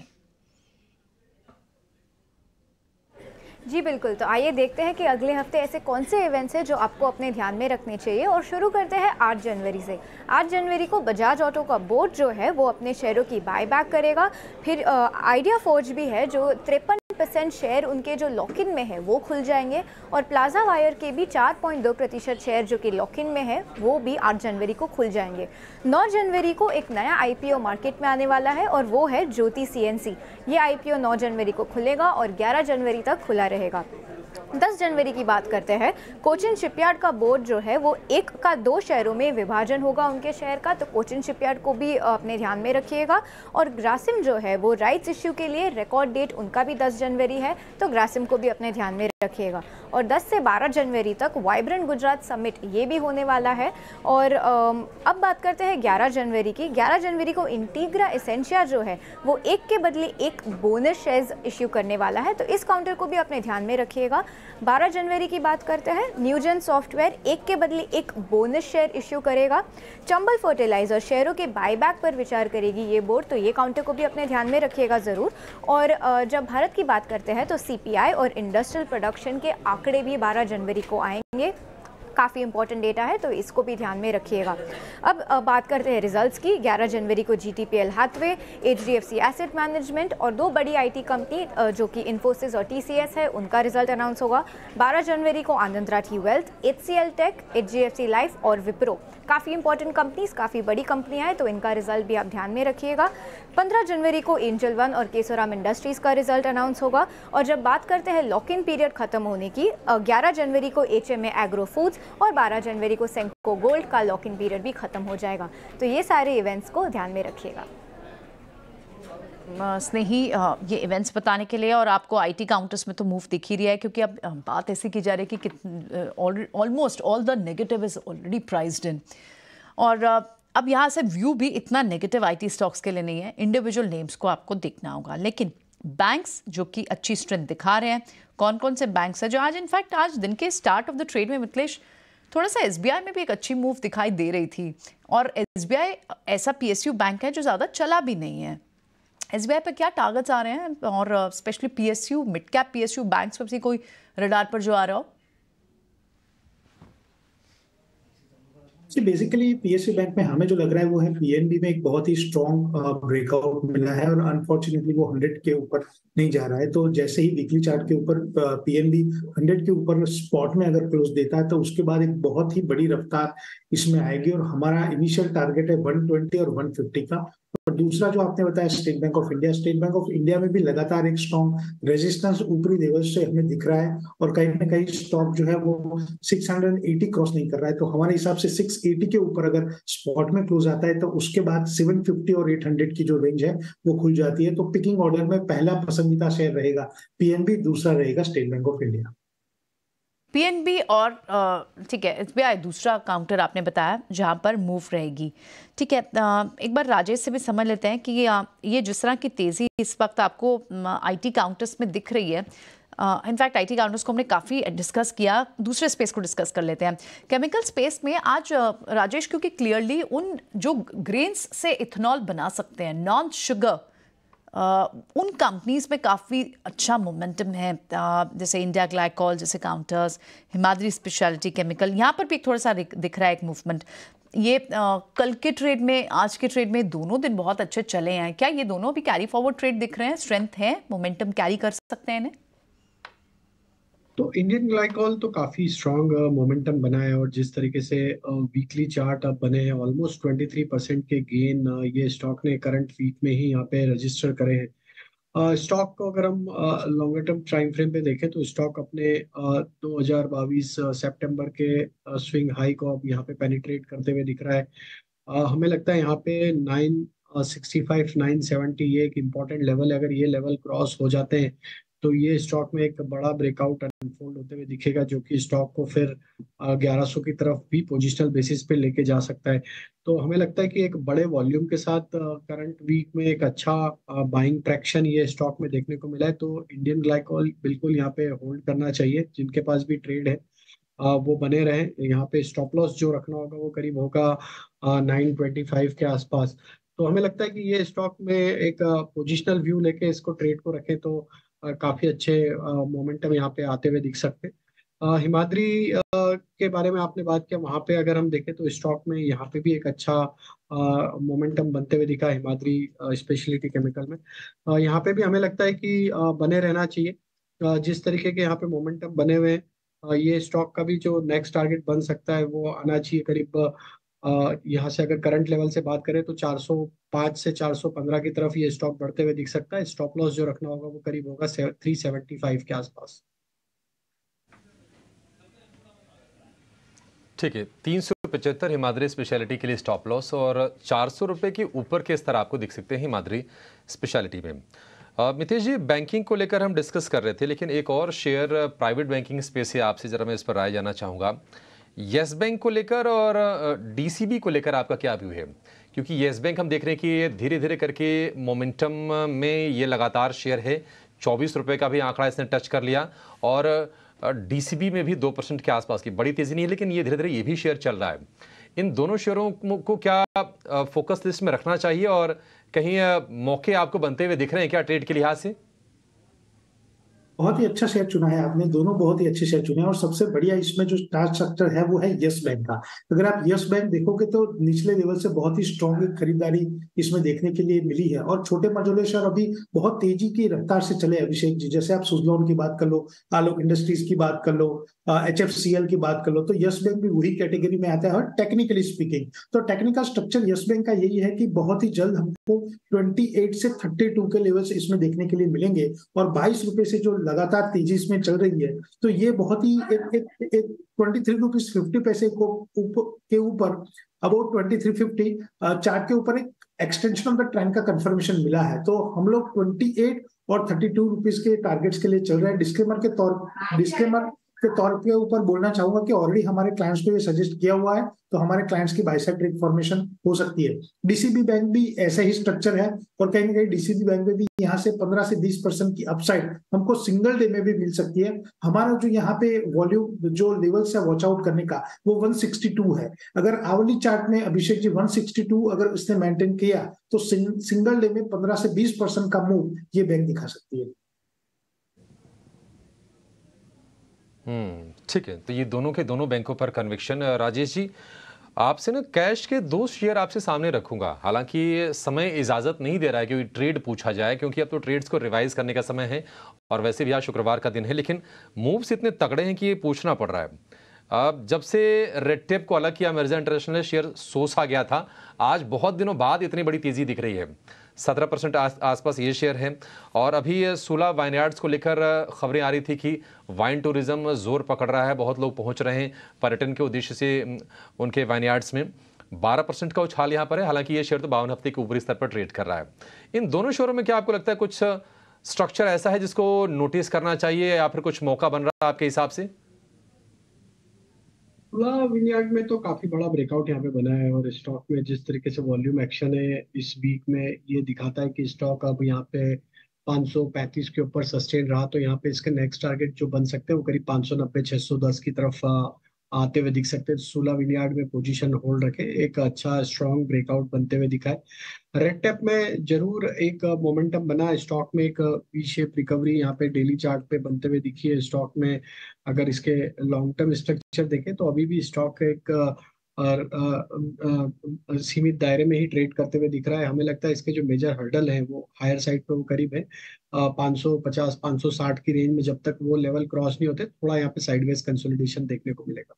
जी बिल्कुल, तो आइए देखते हैं कि अगले हफ्ते ऐसे कौन से इवेंट्स हैं जो आपको अपने ध्यान में रखने चाहिए। और शुरू करते हैं 8 जनवरी से। 8 जनवरी को बजाज ऑटो का बोर्ड जो है वो अपने शेयरों की बायबैक करेगा। फिर आइडिया फोर्ज भी है जो 53% शेयर उनके जो लॉक इन में है वो खुल जाएंगे, और प्लाजा वायर के भी 4.2% शेयर जो कि लॉक इन में है वो भी 8 जनवरी को खुल जाएंगे। 9 जनवरी को एक नया IPO मार्केट में आने वाला है और वो है ज्योति CNC। ये IPO 9 जनवरी को खुलेगा और 11 जनवरी तक खुला रहेगा। 10 जनवरी की बात करते हैं। कोचिन शिपयार्ड का बोर्ड जो है वो 1 का 2 शेयरों में विभाजन होगा उनके शेयर का, तो कोचिन शिपयार्ड को भी अपने ध्यान में रखिएगा। और ग्रासिम जो है वो राइट्स इश्यू के लिए रिकॉर्ड डेट उनका भी 10 जनवरी है, तो ग्रासिम को भी अपने ध्यान में रखिएगा। और 10 से 12 जनवरी तक वाइब्रेंट गुजरात समिट ये भी होने वाला है। और अब बात करते हैं 11 जनवरी की। 11 जनवरी को इंटीग्रा एसेंशिया जो है वो 1 के बदले 1 बोनस शेयर्स इश्यू करने वाला है, तो इस काउंटर को भी अपने ध्यान में रखिएगा। 12 जनवरी की बात करते हैं। न्यूजन सॉफ्टवेयर 1 के बदले 1 बोनस शेयर इश्यू करेगा। चंबल फर्टिलाइजर शेयरों के बायबैक पर विचार करेगी ये बोर्ड, तो ये काउंटर को भी अपने ध्यान में रखिएगा ज़रूर। और जब भारत की बात करते हैं तो CPI और इंडस्ट्रियल प्रोडक्शन के आंकड़े भी 12 जनवरी को आएंगे। काफ़ी इंपॉर्टेंट डेटा है, तो इसको भी ध्यान में रखिएगा। अब बात करते हैं रिजल्ट्स की। 11 जनवरी को GTPL Hathway, HDFC asset management और 2 बड़ी IT कंपनी जो कि इन्फोसिस और TCS है उनका रिजल्ट अनाउंस होगा। 12 जनवरी को Anand Rathi wealth, HCL tech, HDFC life और विप्रो, काफ़ी इंपॉर्टेंट कंपनीज, काफ़ी बड़ी कंपनियां हैं, तो इनका रिजल्ट भी आप ध्यान में रखिएगा। 15 जनवरी को एंजल वन और केसोराम इंडस्ट्रीज का रिजल्ट अनाउंस होगा। और जब बात करते हैं लॉक इन पीरियड खत्म होने की, 11 जनवरी को HMA एग्रो फूड्स और 12 जनवरी को सेंको गोल्ड का लॉक इन पीरियड भी खत्म हो जाएगा, तो ये सारे इवेंट्स को ध्यान में रखिएगा। स्नेही, ये इवेंट्स बताने के लिए, और आपको IT काउंटर्स में तो मूव दिख ही रहा है, क्योंकि अब बात ऐसी की जा रही है कि almost all the negative is already priced in. और अब यहाँ से व्यू भी इतना नेगेटिव IT स्टॉक्स के लिए नहीं है, इंडिविजुअल नेम्स को आपको देखना होगा। लेकिन बैंक्स जो कि अच्छी स्ट्रेंथ दिखा रहे हैं, कौन कौन से बैंक्स हैं जो आज इनफैक्ट आज दिन के स्टार्ट ऑफ द ट्रेड में मिथिलेश थोड़ा सा SBI में भी एक अच्छी मूव दिखाई दे रही थी, और SBI ऐसा PSU बैंक है जो ज़्यादा चला भी नहीं है। SBI पर क्या टारगेट्स आ रहे हैं, और specially PSU mid cap PSU banks पर कोई रडार पर जो आ रहा हो? बेसिकली PSU बैंक में हमें जो लग रहा है वो है PNB में एक बहुत ही स्ट्रॉन्ग ब्रेकआउट मिला है, और अनफॉर्चुनेटली वो 100 के ऊपर नहीं जा रहा है। तो जैसे ही वीकली चार्ट के ऊपर PNB 100 के ऊपर स्पॉट में अगर क्लोज देता है तो उसके बाद एक बहुत ही बड़ी रफ्तार इसमें आएगी, और हमारा इनिशियल टारगेट है 120 और 150 का। और दूसरा जो आपने बताया State Bank of India, State Bank of India में भी लगातार एक स्ट्रॉन्ग रेजिस्टेंस ऊपरी लेवल से हमें दिख रहा है, और कहीं ना कहीं स्टॉक जो है वो 680 क्रॉस नहीं कर रहा है। तो हमारे हिसाब से 680 के ऊपर अगर स्पॉट में क्लोज आता है तो उसके बाद 750 और 800 की जो रेंज है वो खुल जाती है। तो पिकिंग ऑर्डर में पहला पसंदीदा शेयर रहेगा PNB, दूसरा रहेगा State Bank of India. PNB और ठीक है SBI दूसरा काउंटर आपने बताया जहां पर मूव रहेगी, ठीक है। एक बार राजेश से भी समझ लेते हैं कि ये जिस तरह की तेज़ी इस वक्त आपको IT काउंटर्स में दिख रही है, इनफैक्ट IT काउंटर्स को हमने काफ़ी डिस्कस किया, दूसरे स्पेस को डिस्कस कर लेते हैं। केमिकल स्पेस में आज राजेश, क्योंकि क्लियरली उन जो ग्रेन्स से इथेनॉल बना सकते हैं, नॉन शुगर उन कंपनीज में काफ़ी अच्छा मोमेंटम है, जैसे इंडिया ग्लाइकोल, जैसे काउंटर्स, हिमाद्री स्पेशलिटी केमिकल, यहाँ पर भी थोड़ा सा दिख रहा है एक मूवमेंट। ये कल के ट्रेड में, आज के ट्रेड में दोनों दिन बहुत अच्छे चले हैं। क्या ये दोनों भी कैरी फॉरवर्ड ट्रेड दिख रहे हैं, स्ट्रेंथ है, मोमेंटम कैरी कर सकते हैं इन्हें? तो इंडियन ग्लाइकोल तो काफी स्ट्रांग मोमेंटम बना है, और जिस तरीके से वीकली चार्ट अब बने हैं, ऑलमोस्ट 23% के गेन ये स्टॉक ने करंट वीक में ही यहाँ पे रजिस्टर करे हैं। स्टॉक को अगर हम लॉन्गर टर्म टाइम फ्रेम पे देखें तो स्टॉक अपने 2022 सितंबर के स्विंग हाई को अब यहाँ पे पेनिट्रेट करते हुए दिख रहा है। हमें लगता है यहाँ पे 965 970 ये एक इम्पॉर्टेंट लेवल है। अगर ये लेवल क्रॉस हो जाते हैं तो ये स्टॉक में एक बड़ा ब्रेकआउट अनफोल्ड होते हुए दिखेगा, जो कि स्टॉक को फिर 1100 की तरफ भी पोजिशनल बेसिस पे लेके जा सकता है। तो हमें लगता है कि एक बड़े वॉल्यूम के साथ करंट वीक में एक अच्छा बाइंग ट्रैक्शन ये स्टॉक में देखने को मिला है। तो इंडियन ग्लाइकोल बिल्कुल यहाँ पे होल्ड करना चाहिए। जिनके पास भी ट्रेड है वो बने रहे। यहाँ पे स्टॉप लॉस जो रखना होगा वो करीब होगा 925 के आसपास। तो हमें लगता है कि ये स्टॉक में एक पोजिशनल व्यू लेके इसको ट्रेड को रखें तो काफी अच्छे मोमेंटम यहाँ पे आते हुए दिख सकते हैं। हिमाद्री के बारे में आपने बात किया, वहां पे अगर हम देखें तो स्टॉक में यहाँ पे भी एक अच्छा मोमेंटम बनते हुए दिखा हिमाद्री स्पेशलिटी केमिकल में। यहाँ पे भी हमें लगता है कि बने रहना चाहिए। जिस तरीके के यहाँ पे मोमेंटम बने हुए हैं, ये स्टॉक का भी जो नेक्स्ट टारगेट बन सकता है वो आना चाहिए करीब यहाँ से। अगर करंट लेवल से बात करें तो 405 से 415 की तरफ ये स्टॉक बढ़ते हुए दिख सकता है। स्टॉप लॉस जो रखना होगा वो करीब होगा 375 के आसपास। ठीक है, 375 हिमाद्री स्पेशलिटी के लिए स्टॉप लॉस, और 400 रुपये के ऊपर के स्तर आपको दिख सकते हैं हिमाद्री स्पेशलिटी में। मितेश जी, बैंकिंग को लेकर हम डिस्कस कर रहे थे, लेकिन एक और शेयर प्राइवेट बैंकिंग स्पेस से आपसे जरा मैं इस पर राय जानना चाहूँगा। येस बैंक को लेकर और डीसीबी को लेकर आपका क्या व्यू है? क्योंकि येस बैंक हम देख रहे हैं कि धीरे धीरे करके मोमेंटम में ये लगातार शेयर है, 24 रुपये का भी आंकड़ा इसने टच कर लिया, और डीसीबी में भी 2% के आसपास की बड़ी तेजी नहीं है, लेकिन ये धीरे धीरे ये भी शेयर चल रहा है। इन दोनों शेयरों को क्या फोकस लिस्ट में रखना चाहिए, और कहीं मौके आपको बनते हुए दिख रहे हैं क्या ट्रेड के लिहाज से? बहुत ही अच्छा शेयर चुना है आपने, दोनों बहुत ही अच्छे शेयर चुने हैं। और सबसे बढ़िया इसमें जो चार्ट स्ट्रक्चर है वो है यस बैंक का। अगर आप यस बैंक देखोगे तो निचले लेवल से बहुत ही स्ट्रॉन्ग खरीदारी इसमें देखने के लिए मिली है, और छोटे मझोले शेयर अभी बहुत तेजी की रफ्तार से चले। अभिषेक जी, जैसे आप सुजलॉन की बात कर लो, आलोक इंडस्ट्रीज की बात कर लो, HFCL की बात कर लो, तो यस बैंक भी वही कैटेगरी में आता है। और टेक्निकली स्पीकिंग तो टेक्निकल स्ट्रक्चर यस बैंक का यही है कि बहुत ही जल्द हमको 28 से 32 के लेवल से इसमें देखने के लिए मिलेंगे, और 22 रुपए से जो लगातार तेजी इसमें चल रही है, तो ये बहुत ही एक 23.50 के ऊपर अबाउट 23.50 चार्ट के ऊपर एक एक्सटेंशन ऑफ द ट्रेंड का कंफर्मेशन मिला है। तो हम लोग 28 और 32 रुपीज के टारगेट्स के लिए चल रहे हैं। डिस्क्लेमर के तौर पे ऊपर बोलना चाहूंगा कि ऑलरेडी हमारे क्लाइंट्स को ये सजेस्ट किया हुआ है, तो हमारे क्लाइंट्स की बाय साइड ट्रेड फॉर्मेशन हो सकती है। डीसीबी बैंक भी ऐसा ही स्ट्रक्चर है, और कहीं ना कहीं डीसीबी बैंक में भी यहाँ से 15 से 20% की अपसाइड हमको सिंगल डे में भी मिल सकती है। हमारा जो यहाँ पे वॉल्यूम जो लेवल्स है वॉच आउट करने का वो 162 है। अगर आवली चार्ट में अभिषेक जी 162 अगर इसने मेंटेन किया तो सिंगल डे में 15 से 20% का मूव ये बैंक दिखा सकती है। ठीक है, तो ये दोनों के दोनों बैंकों पर कन्विक्शन। राजेश जी, आपसे ना कैश के 2 शेयर आपसे सामने रखूंगा, हालांकि समय इजाज़त नहीं दे रहा है कि ट्रेड पूछा जाए, क्योंकि अब तो ट्रेड्स को रिवाइज करने का समय है, और वैसे भी आज शुक्रवार का दिन है, लेकिन मूव्स इतने तगड़े हैं कि ये पूछना पड़ रहा है। अब जब से रेड टेप को अलग किया मिर्जा इंटरनेशनल, शेयर सोसा गया था, आज बहुत दिनों बाद इतनी बड़ी तेज़ी दिख रही है। 17% आसपास ये शेयर है। और अभी 16 वाइनयार्ड्स को लेकर खबरें आ रही थी कि वाइन टूरिज्म जोर पकड़ रहा है, बहुत लोग पहुंच रहे हैं पर्यटन के उद्देश्य से उनके वाइनयार्ड्स में। 12% का उछाल यहाँ पर है, हालांकि ये शेयर तो 52 हफ्ते के ऊपरी स्तर पर ट्रेड कर रहा है। इन दोनों शेयरों में क्या आपको लगता है कुछ स्ट्रक्चर ऐसा है जिसको नोटिस करना चाहिए, या फिर कुछ मौका बन रहा है आपके हिसाब से? विनयार्ड में तो काफी बड़ा ब्रेकआउट यहाँ पे बना है, और स्टॉक में जिस तरीके से वॉल्यूम एक्शन है इस वीक में ये दिखाता है कि स्टॉक अब यहाँ पे 535 के ऊपर सस्टेन रहा, तो यहाँ पे इसके नेक्स्ट टारगेट जो बन सकते हैं वो करीब 590 610 की तरफ आते हुए दिख सकते हैं। 16 विनियार्ड में पोजीशन होल्ड रखे, एक अच्छा स्ट्रॉन्ग ब्रेकआउट बनते हुए दिखा है। रेड टेप में जरूर एक मोमेंटम बना, स्टॉक में एक वी शेप रिकवरी यहाँ पे डेली चार्ट पे बनते हुए दिखी है। स्टॉक में अगर इसके लॉन्ग टर्म स्ट्रक्चर देखें तो अभी भी स्टॉक एक सीमित दायरे में ही ट्रेड करते हुए दिख रहा है। हमें लगता है इसके जो मेजर हर्डल है वो हायर साइड पे वो करीब है 550 560 की रेंज में। जब तक वो लेवल क्रॉस नहीं होते थोड़ा यहाँ पे साइडवेज कंसोलिडेशन देखने को मिलेगा।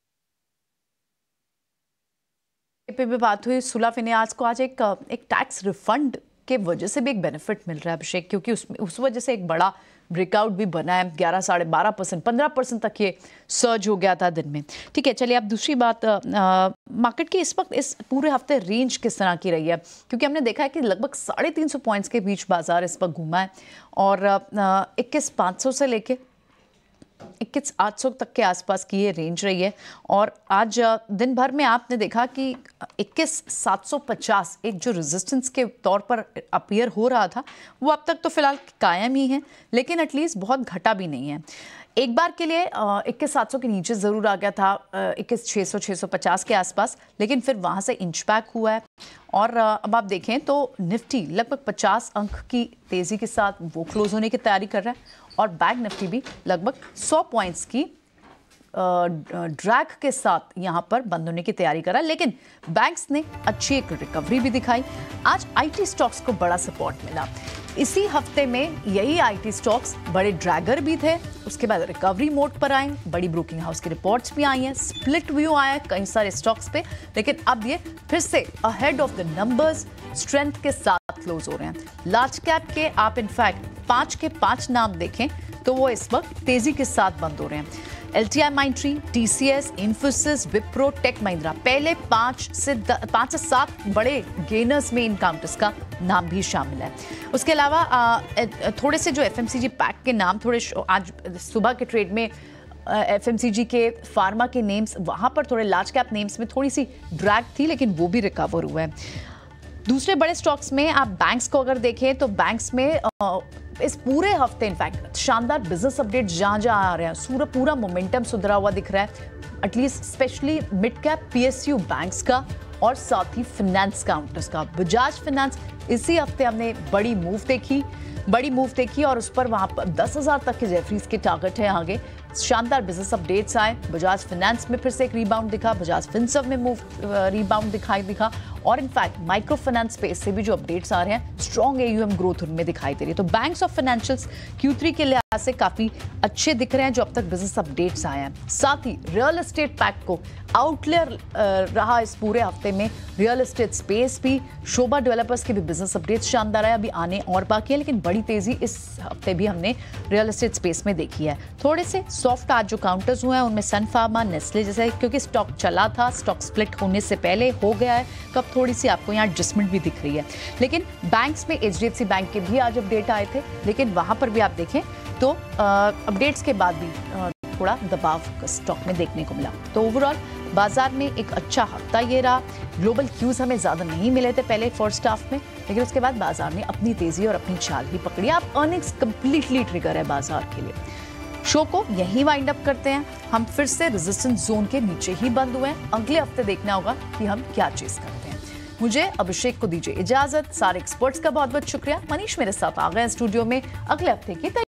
पे भी बात हुई सुला फिनियाज को आज एक टैक्स रिफंड के वजह से भी एक बेनिफिट मिल रहा है अभिषेक, क्योंकि उस वजह से एक बड़ा ब्रेकआउट भी बना है। 11 साढ़े 12% 15% तक ये सर्ज हो गया था दिन में। ठीक है, चलिए अब दूसरी बात, मार्केट की इस वक्त इस पूरे हफ्ते रेंज किस तरह की रही है, क्योंकि हमने देखा है कि लगभग 350 पॉइंट्स के बीच बाजार इस वक्त घूमा है और 21,500 से लेके 21,800 तक के आसपास की ये रेंज रही है। और आज दिन भर में आपने देखा कि 21,750 एक जो रेजिस्टेंस के तौर पर अपीयर हो रहा था वो अब तक तो फिलहाल कायम ही है, लेकिन एटलीस्ट बहुत घटा भी नहीं है। एक बार के लिए 21,700 के नीचे ज़रूर आ गया था 21,600 650 के आसपास, लेकिन फिर वहाँ से इंच बैक हुआ है। और अब आप देखें तो निफ्टी लगभग 50 अंक की तेज़ी के साथ वो क्लोज होने की तैयारी कर रहा है और बैंक निफ्टी भी लगभग 100 पॉइंट्स की ड्रैग के साथ यहाँ पर बंद होने की तैयारी करा। लेकिन बैंक्स ने अच्छी एक रिकवरी भी दिखाई। आज आईटी स्टॉक्स को बड़ा सपोर्ट मिला। इसी हफ्ते में यही आईटी स्टॉक्स बड़े ड्रैगर भी थे, उसके बाद रिकवरी मोड पर आए। बड़ी ब्रोकिंग हाउस की रिपोर्ट्स भी आई हैं, स्प्लिट व्यू आया है कई सारे स्टॉक्स पे, लेकिन अब ये फिर से ahead of the numbers strength के साथ क्लोज हो रहे हैं। लार्ज कैप के आप इनफैक्ट 5 के 5 नाम देखें तो वो इस वक्त तेजी के साथ बंद हो रहे हैं। LTI Mindtree, TCS, Infosys, Wipro, tech Mahindra पहले 5 से 7 बड़े गेनर्स में इन काउंटर्स का नाम भी शामिल है। उसके अलावा थोड़े से जो FMCG पैक के नाम थोड़े आज सुबह के ट्रेड में FMCG के फार्मा के नेम्स वहाँ पर थोड़े लार्ज कैप नेम्स में थोड़ी सी ड्रैग थी, लेकिन वो भी रिकवर हुआ है। दूसरे बड़े स्टॉक्स में आप बैंक्स को अगर देखें तो बैंक्स में इस पूरे हफ्ते इनफैक्ट शानदार बिजनेस अपडेट जहां आ रहे हैं, पूरा मोमेंटम सुधरा हुआ दिख रहा है, at least specially mid cap PSU banks का और साथ ही फाइनेंस काउंटर्स का। बजाज फाइनेंस इसी हफ्ते हमने बड़ी मूव देखी और उस पर वहां पर 10,000 तक के जेफरीज के टारगेट है आगे। शानदार बिजनेस अपडेट्स आए। बजाज फाइनेंस में फिर से एक रीबाउंड दिखा, बजाज फिनसर्व में रीबाउंड दिखा और इनफैक्ट माइक्रो फाइनेंस स्पेस से भी जो अपडेट्स आ रहे हैं स्ट्रॉन्ग AUM ग्रोथ उनमें दिखाई दे रही है। तो बैंक्स और फाइनेंशियल्स Q3 के लिहाज से काफी अच्छे दिख रहे हैं जो अब तक बिजनेस अपडेट्स आए हैं। साथ ही रियल एस्टेट पैक को आउटलेयर रहा इस पूरे हफ्ते में रियल एस्टेट स्पेस भी। शोभा डेवलपर्स के भी बिजनेस अपडेट्स शानदार है, अभी आने और बाकी है, लेकिन बड़ी तेजी इस हफ्ते भी हमने रियल एस्टेट स्पेस में देखी है। थोड़े से सॉफ्ट आज जो काउंटर्स हुए हैं उनमें सन फार्मा, नेस्ले जैसे, क्योंकि स्टॉक चला था, स्टॉक स्प्लिट होने से पहले हो गया है, तो अब थोड़ी सी आपको यहाँ एडजस्टमेंट भी दिख रही है। लेकिन बैंक्स में HDFC बैंक के भी आज अपडेट आए थे, लेकिन वहां पर भी आप देखें तो अपडेट्स के बाद भी थोड़ा दबाव स्टॉक में देखने को मिला। तो ओवरऑल बाजार में एक अच्छा हफ्ता ये रहा। ग्लोबल क्यूज हमें ज्यादा नहीं मिले थे पहले फर्स्ट हाफ में, लेकिन उसके बाद बाजार ने अपनी तेजी और अपनी चाल भी पकड़ी। आप अर्निंग्स कंप्लीटली ट्रिगर है बाजार के लिए। शो को यहीं वाइंड अप करते हैं। हम फिर से रेजिस्टेंस जोन के नीचे ही बंद हुए हैं। अगले हफ्ते देखना होगा कि हम क्या चीज करते हैं। मुझे अभिषेक को दीजिए इजाजत। सारे एक्सपर्ट्स का बहुत बहुत शुक्रिया। मनीष मेरे साथ आ गए स्टूडियो में। अगले हफ्ते की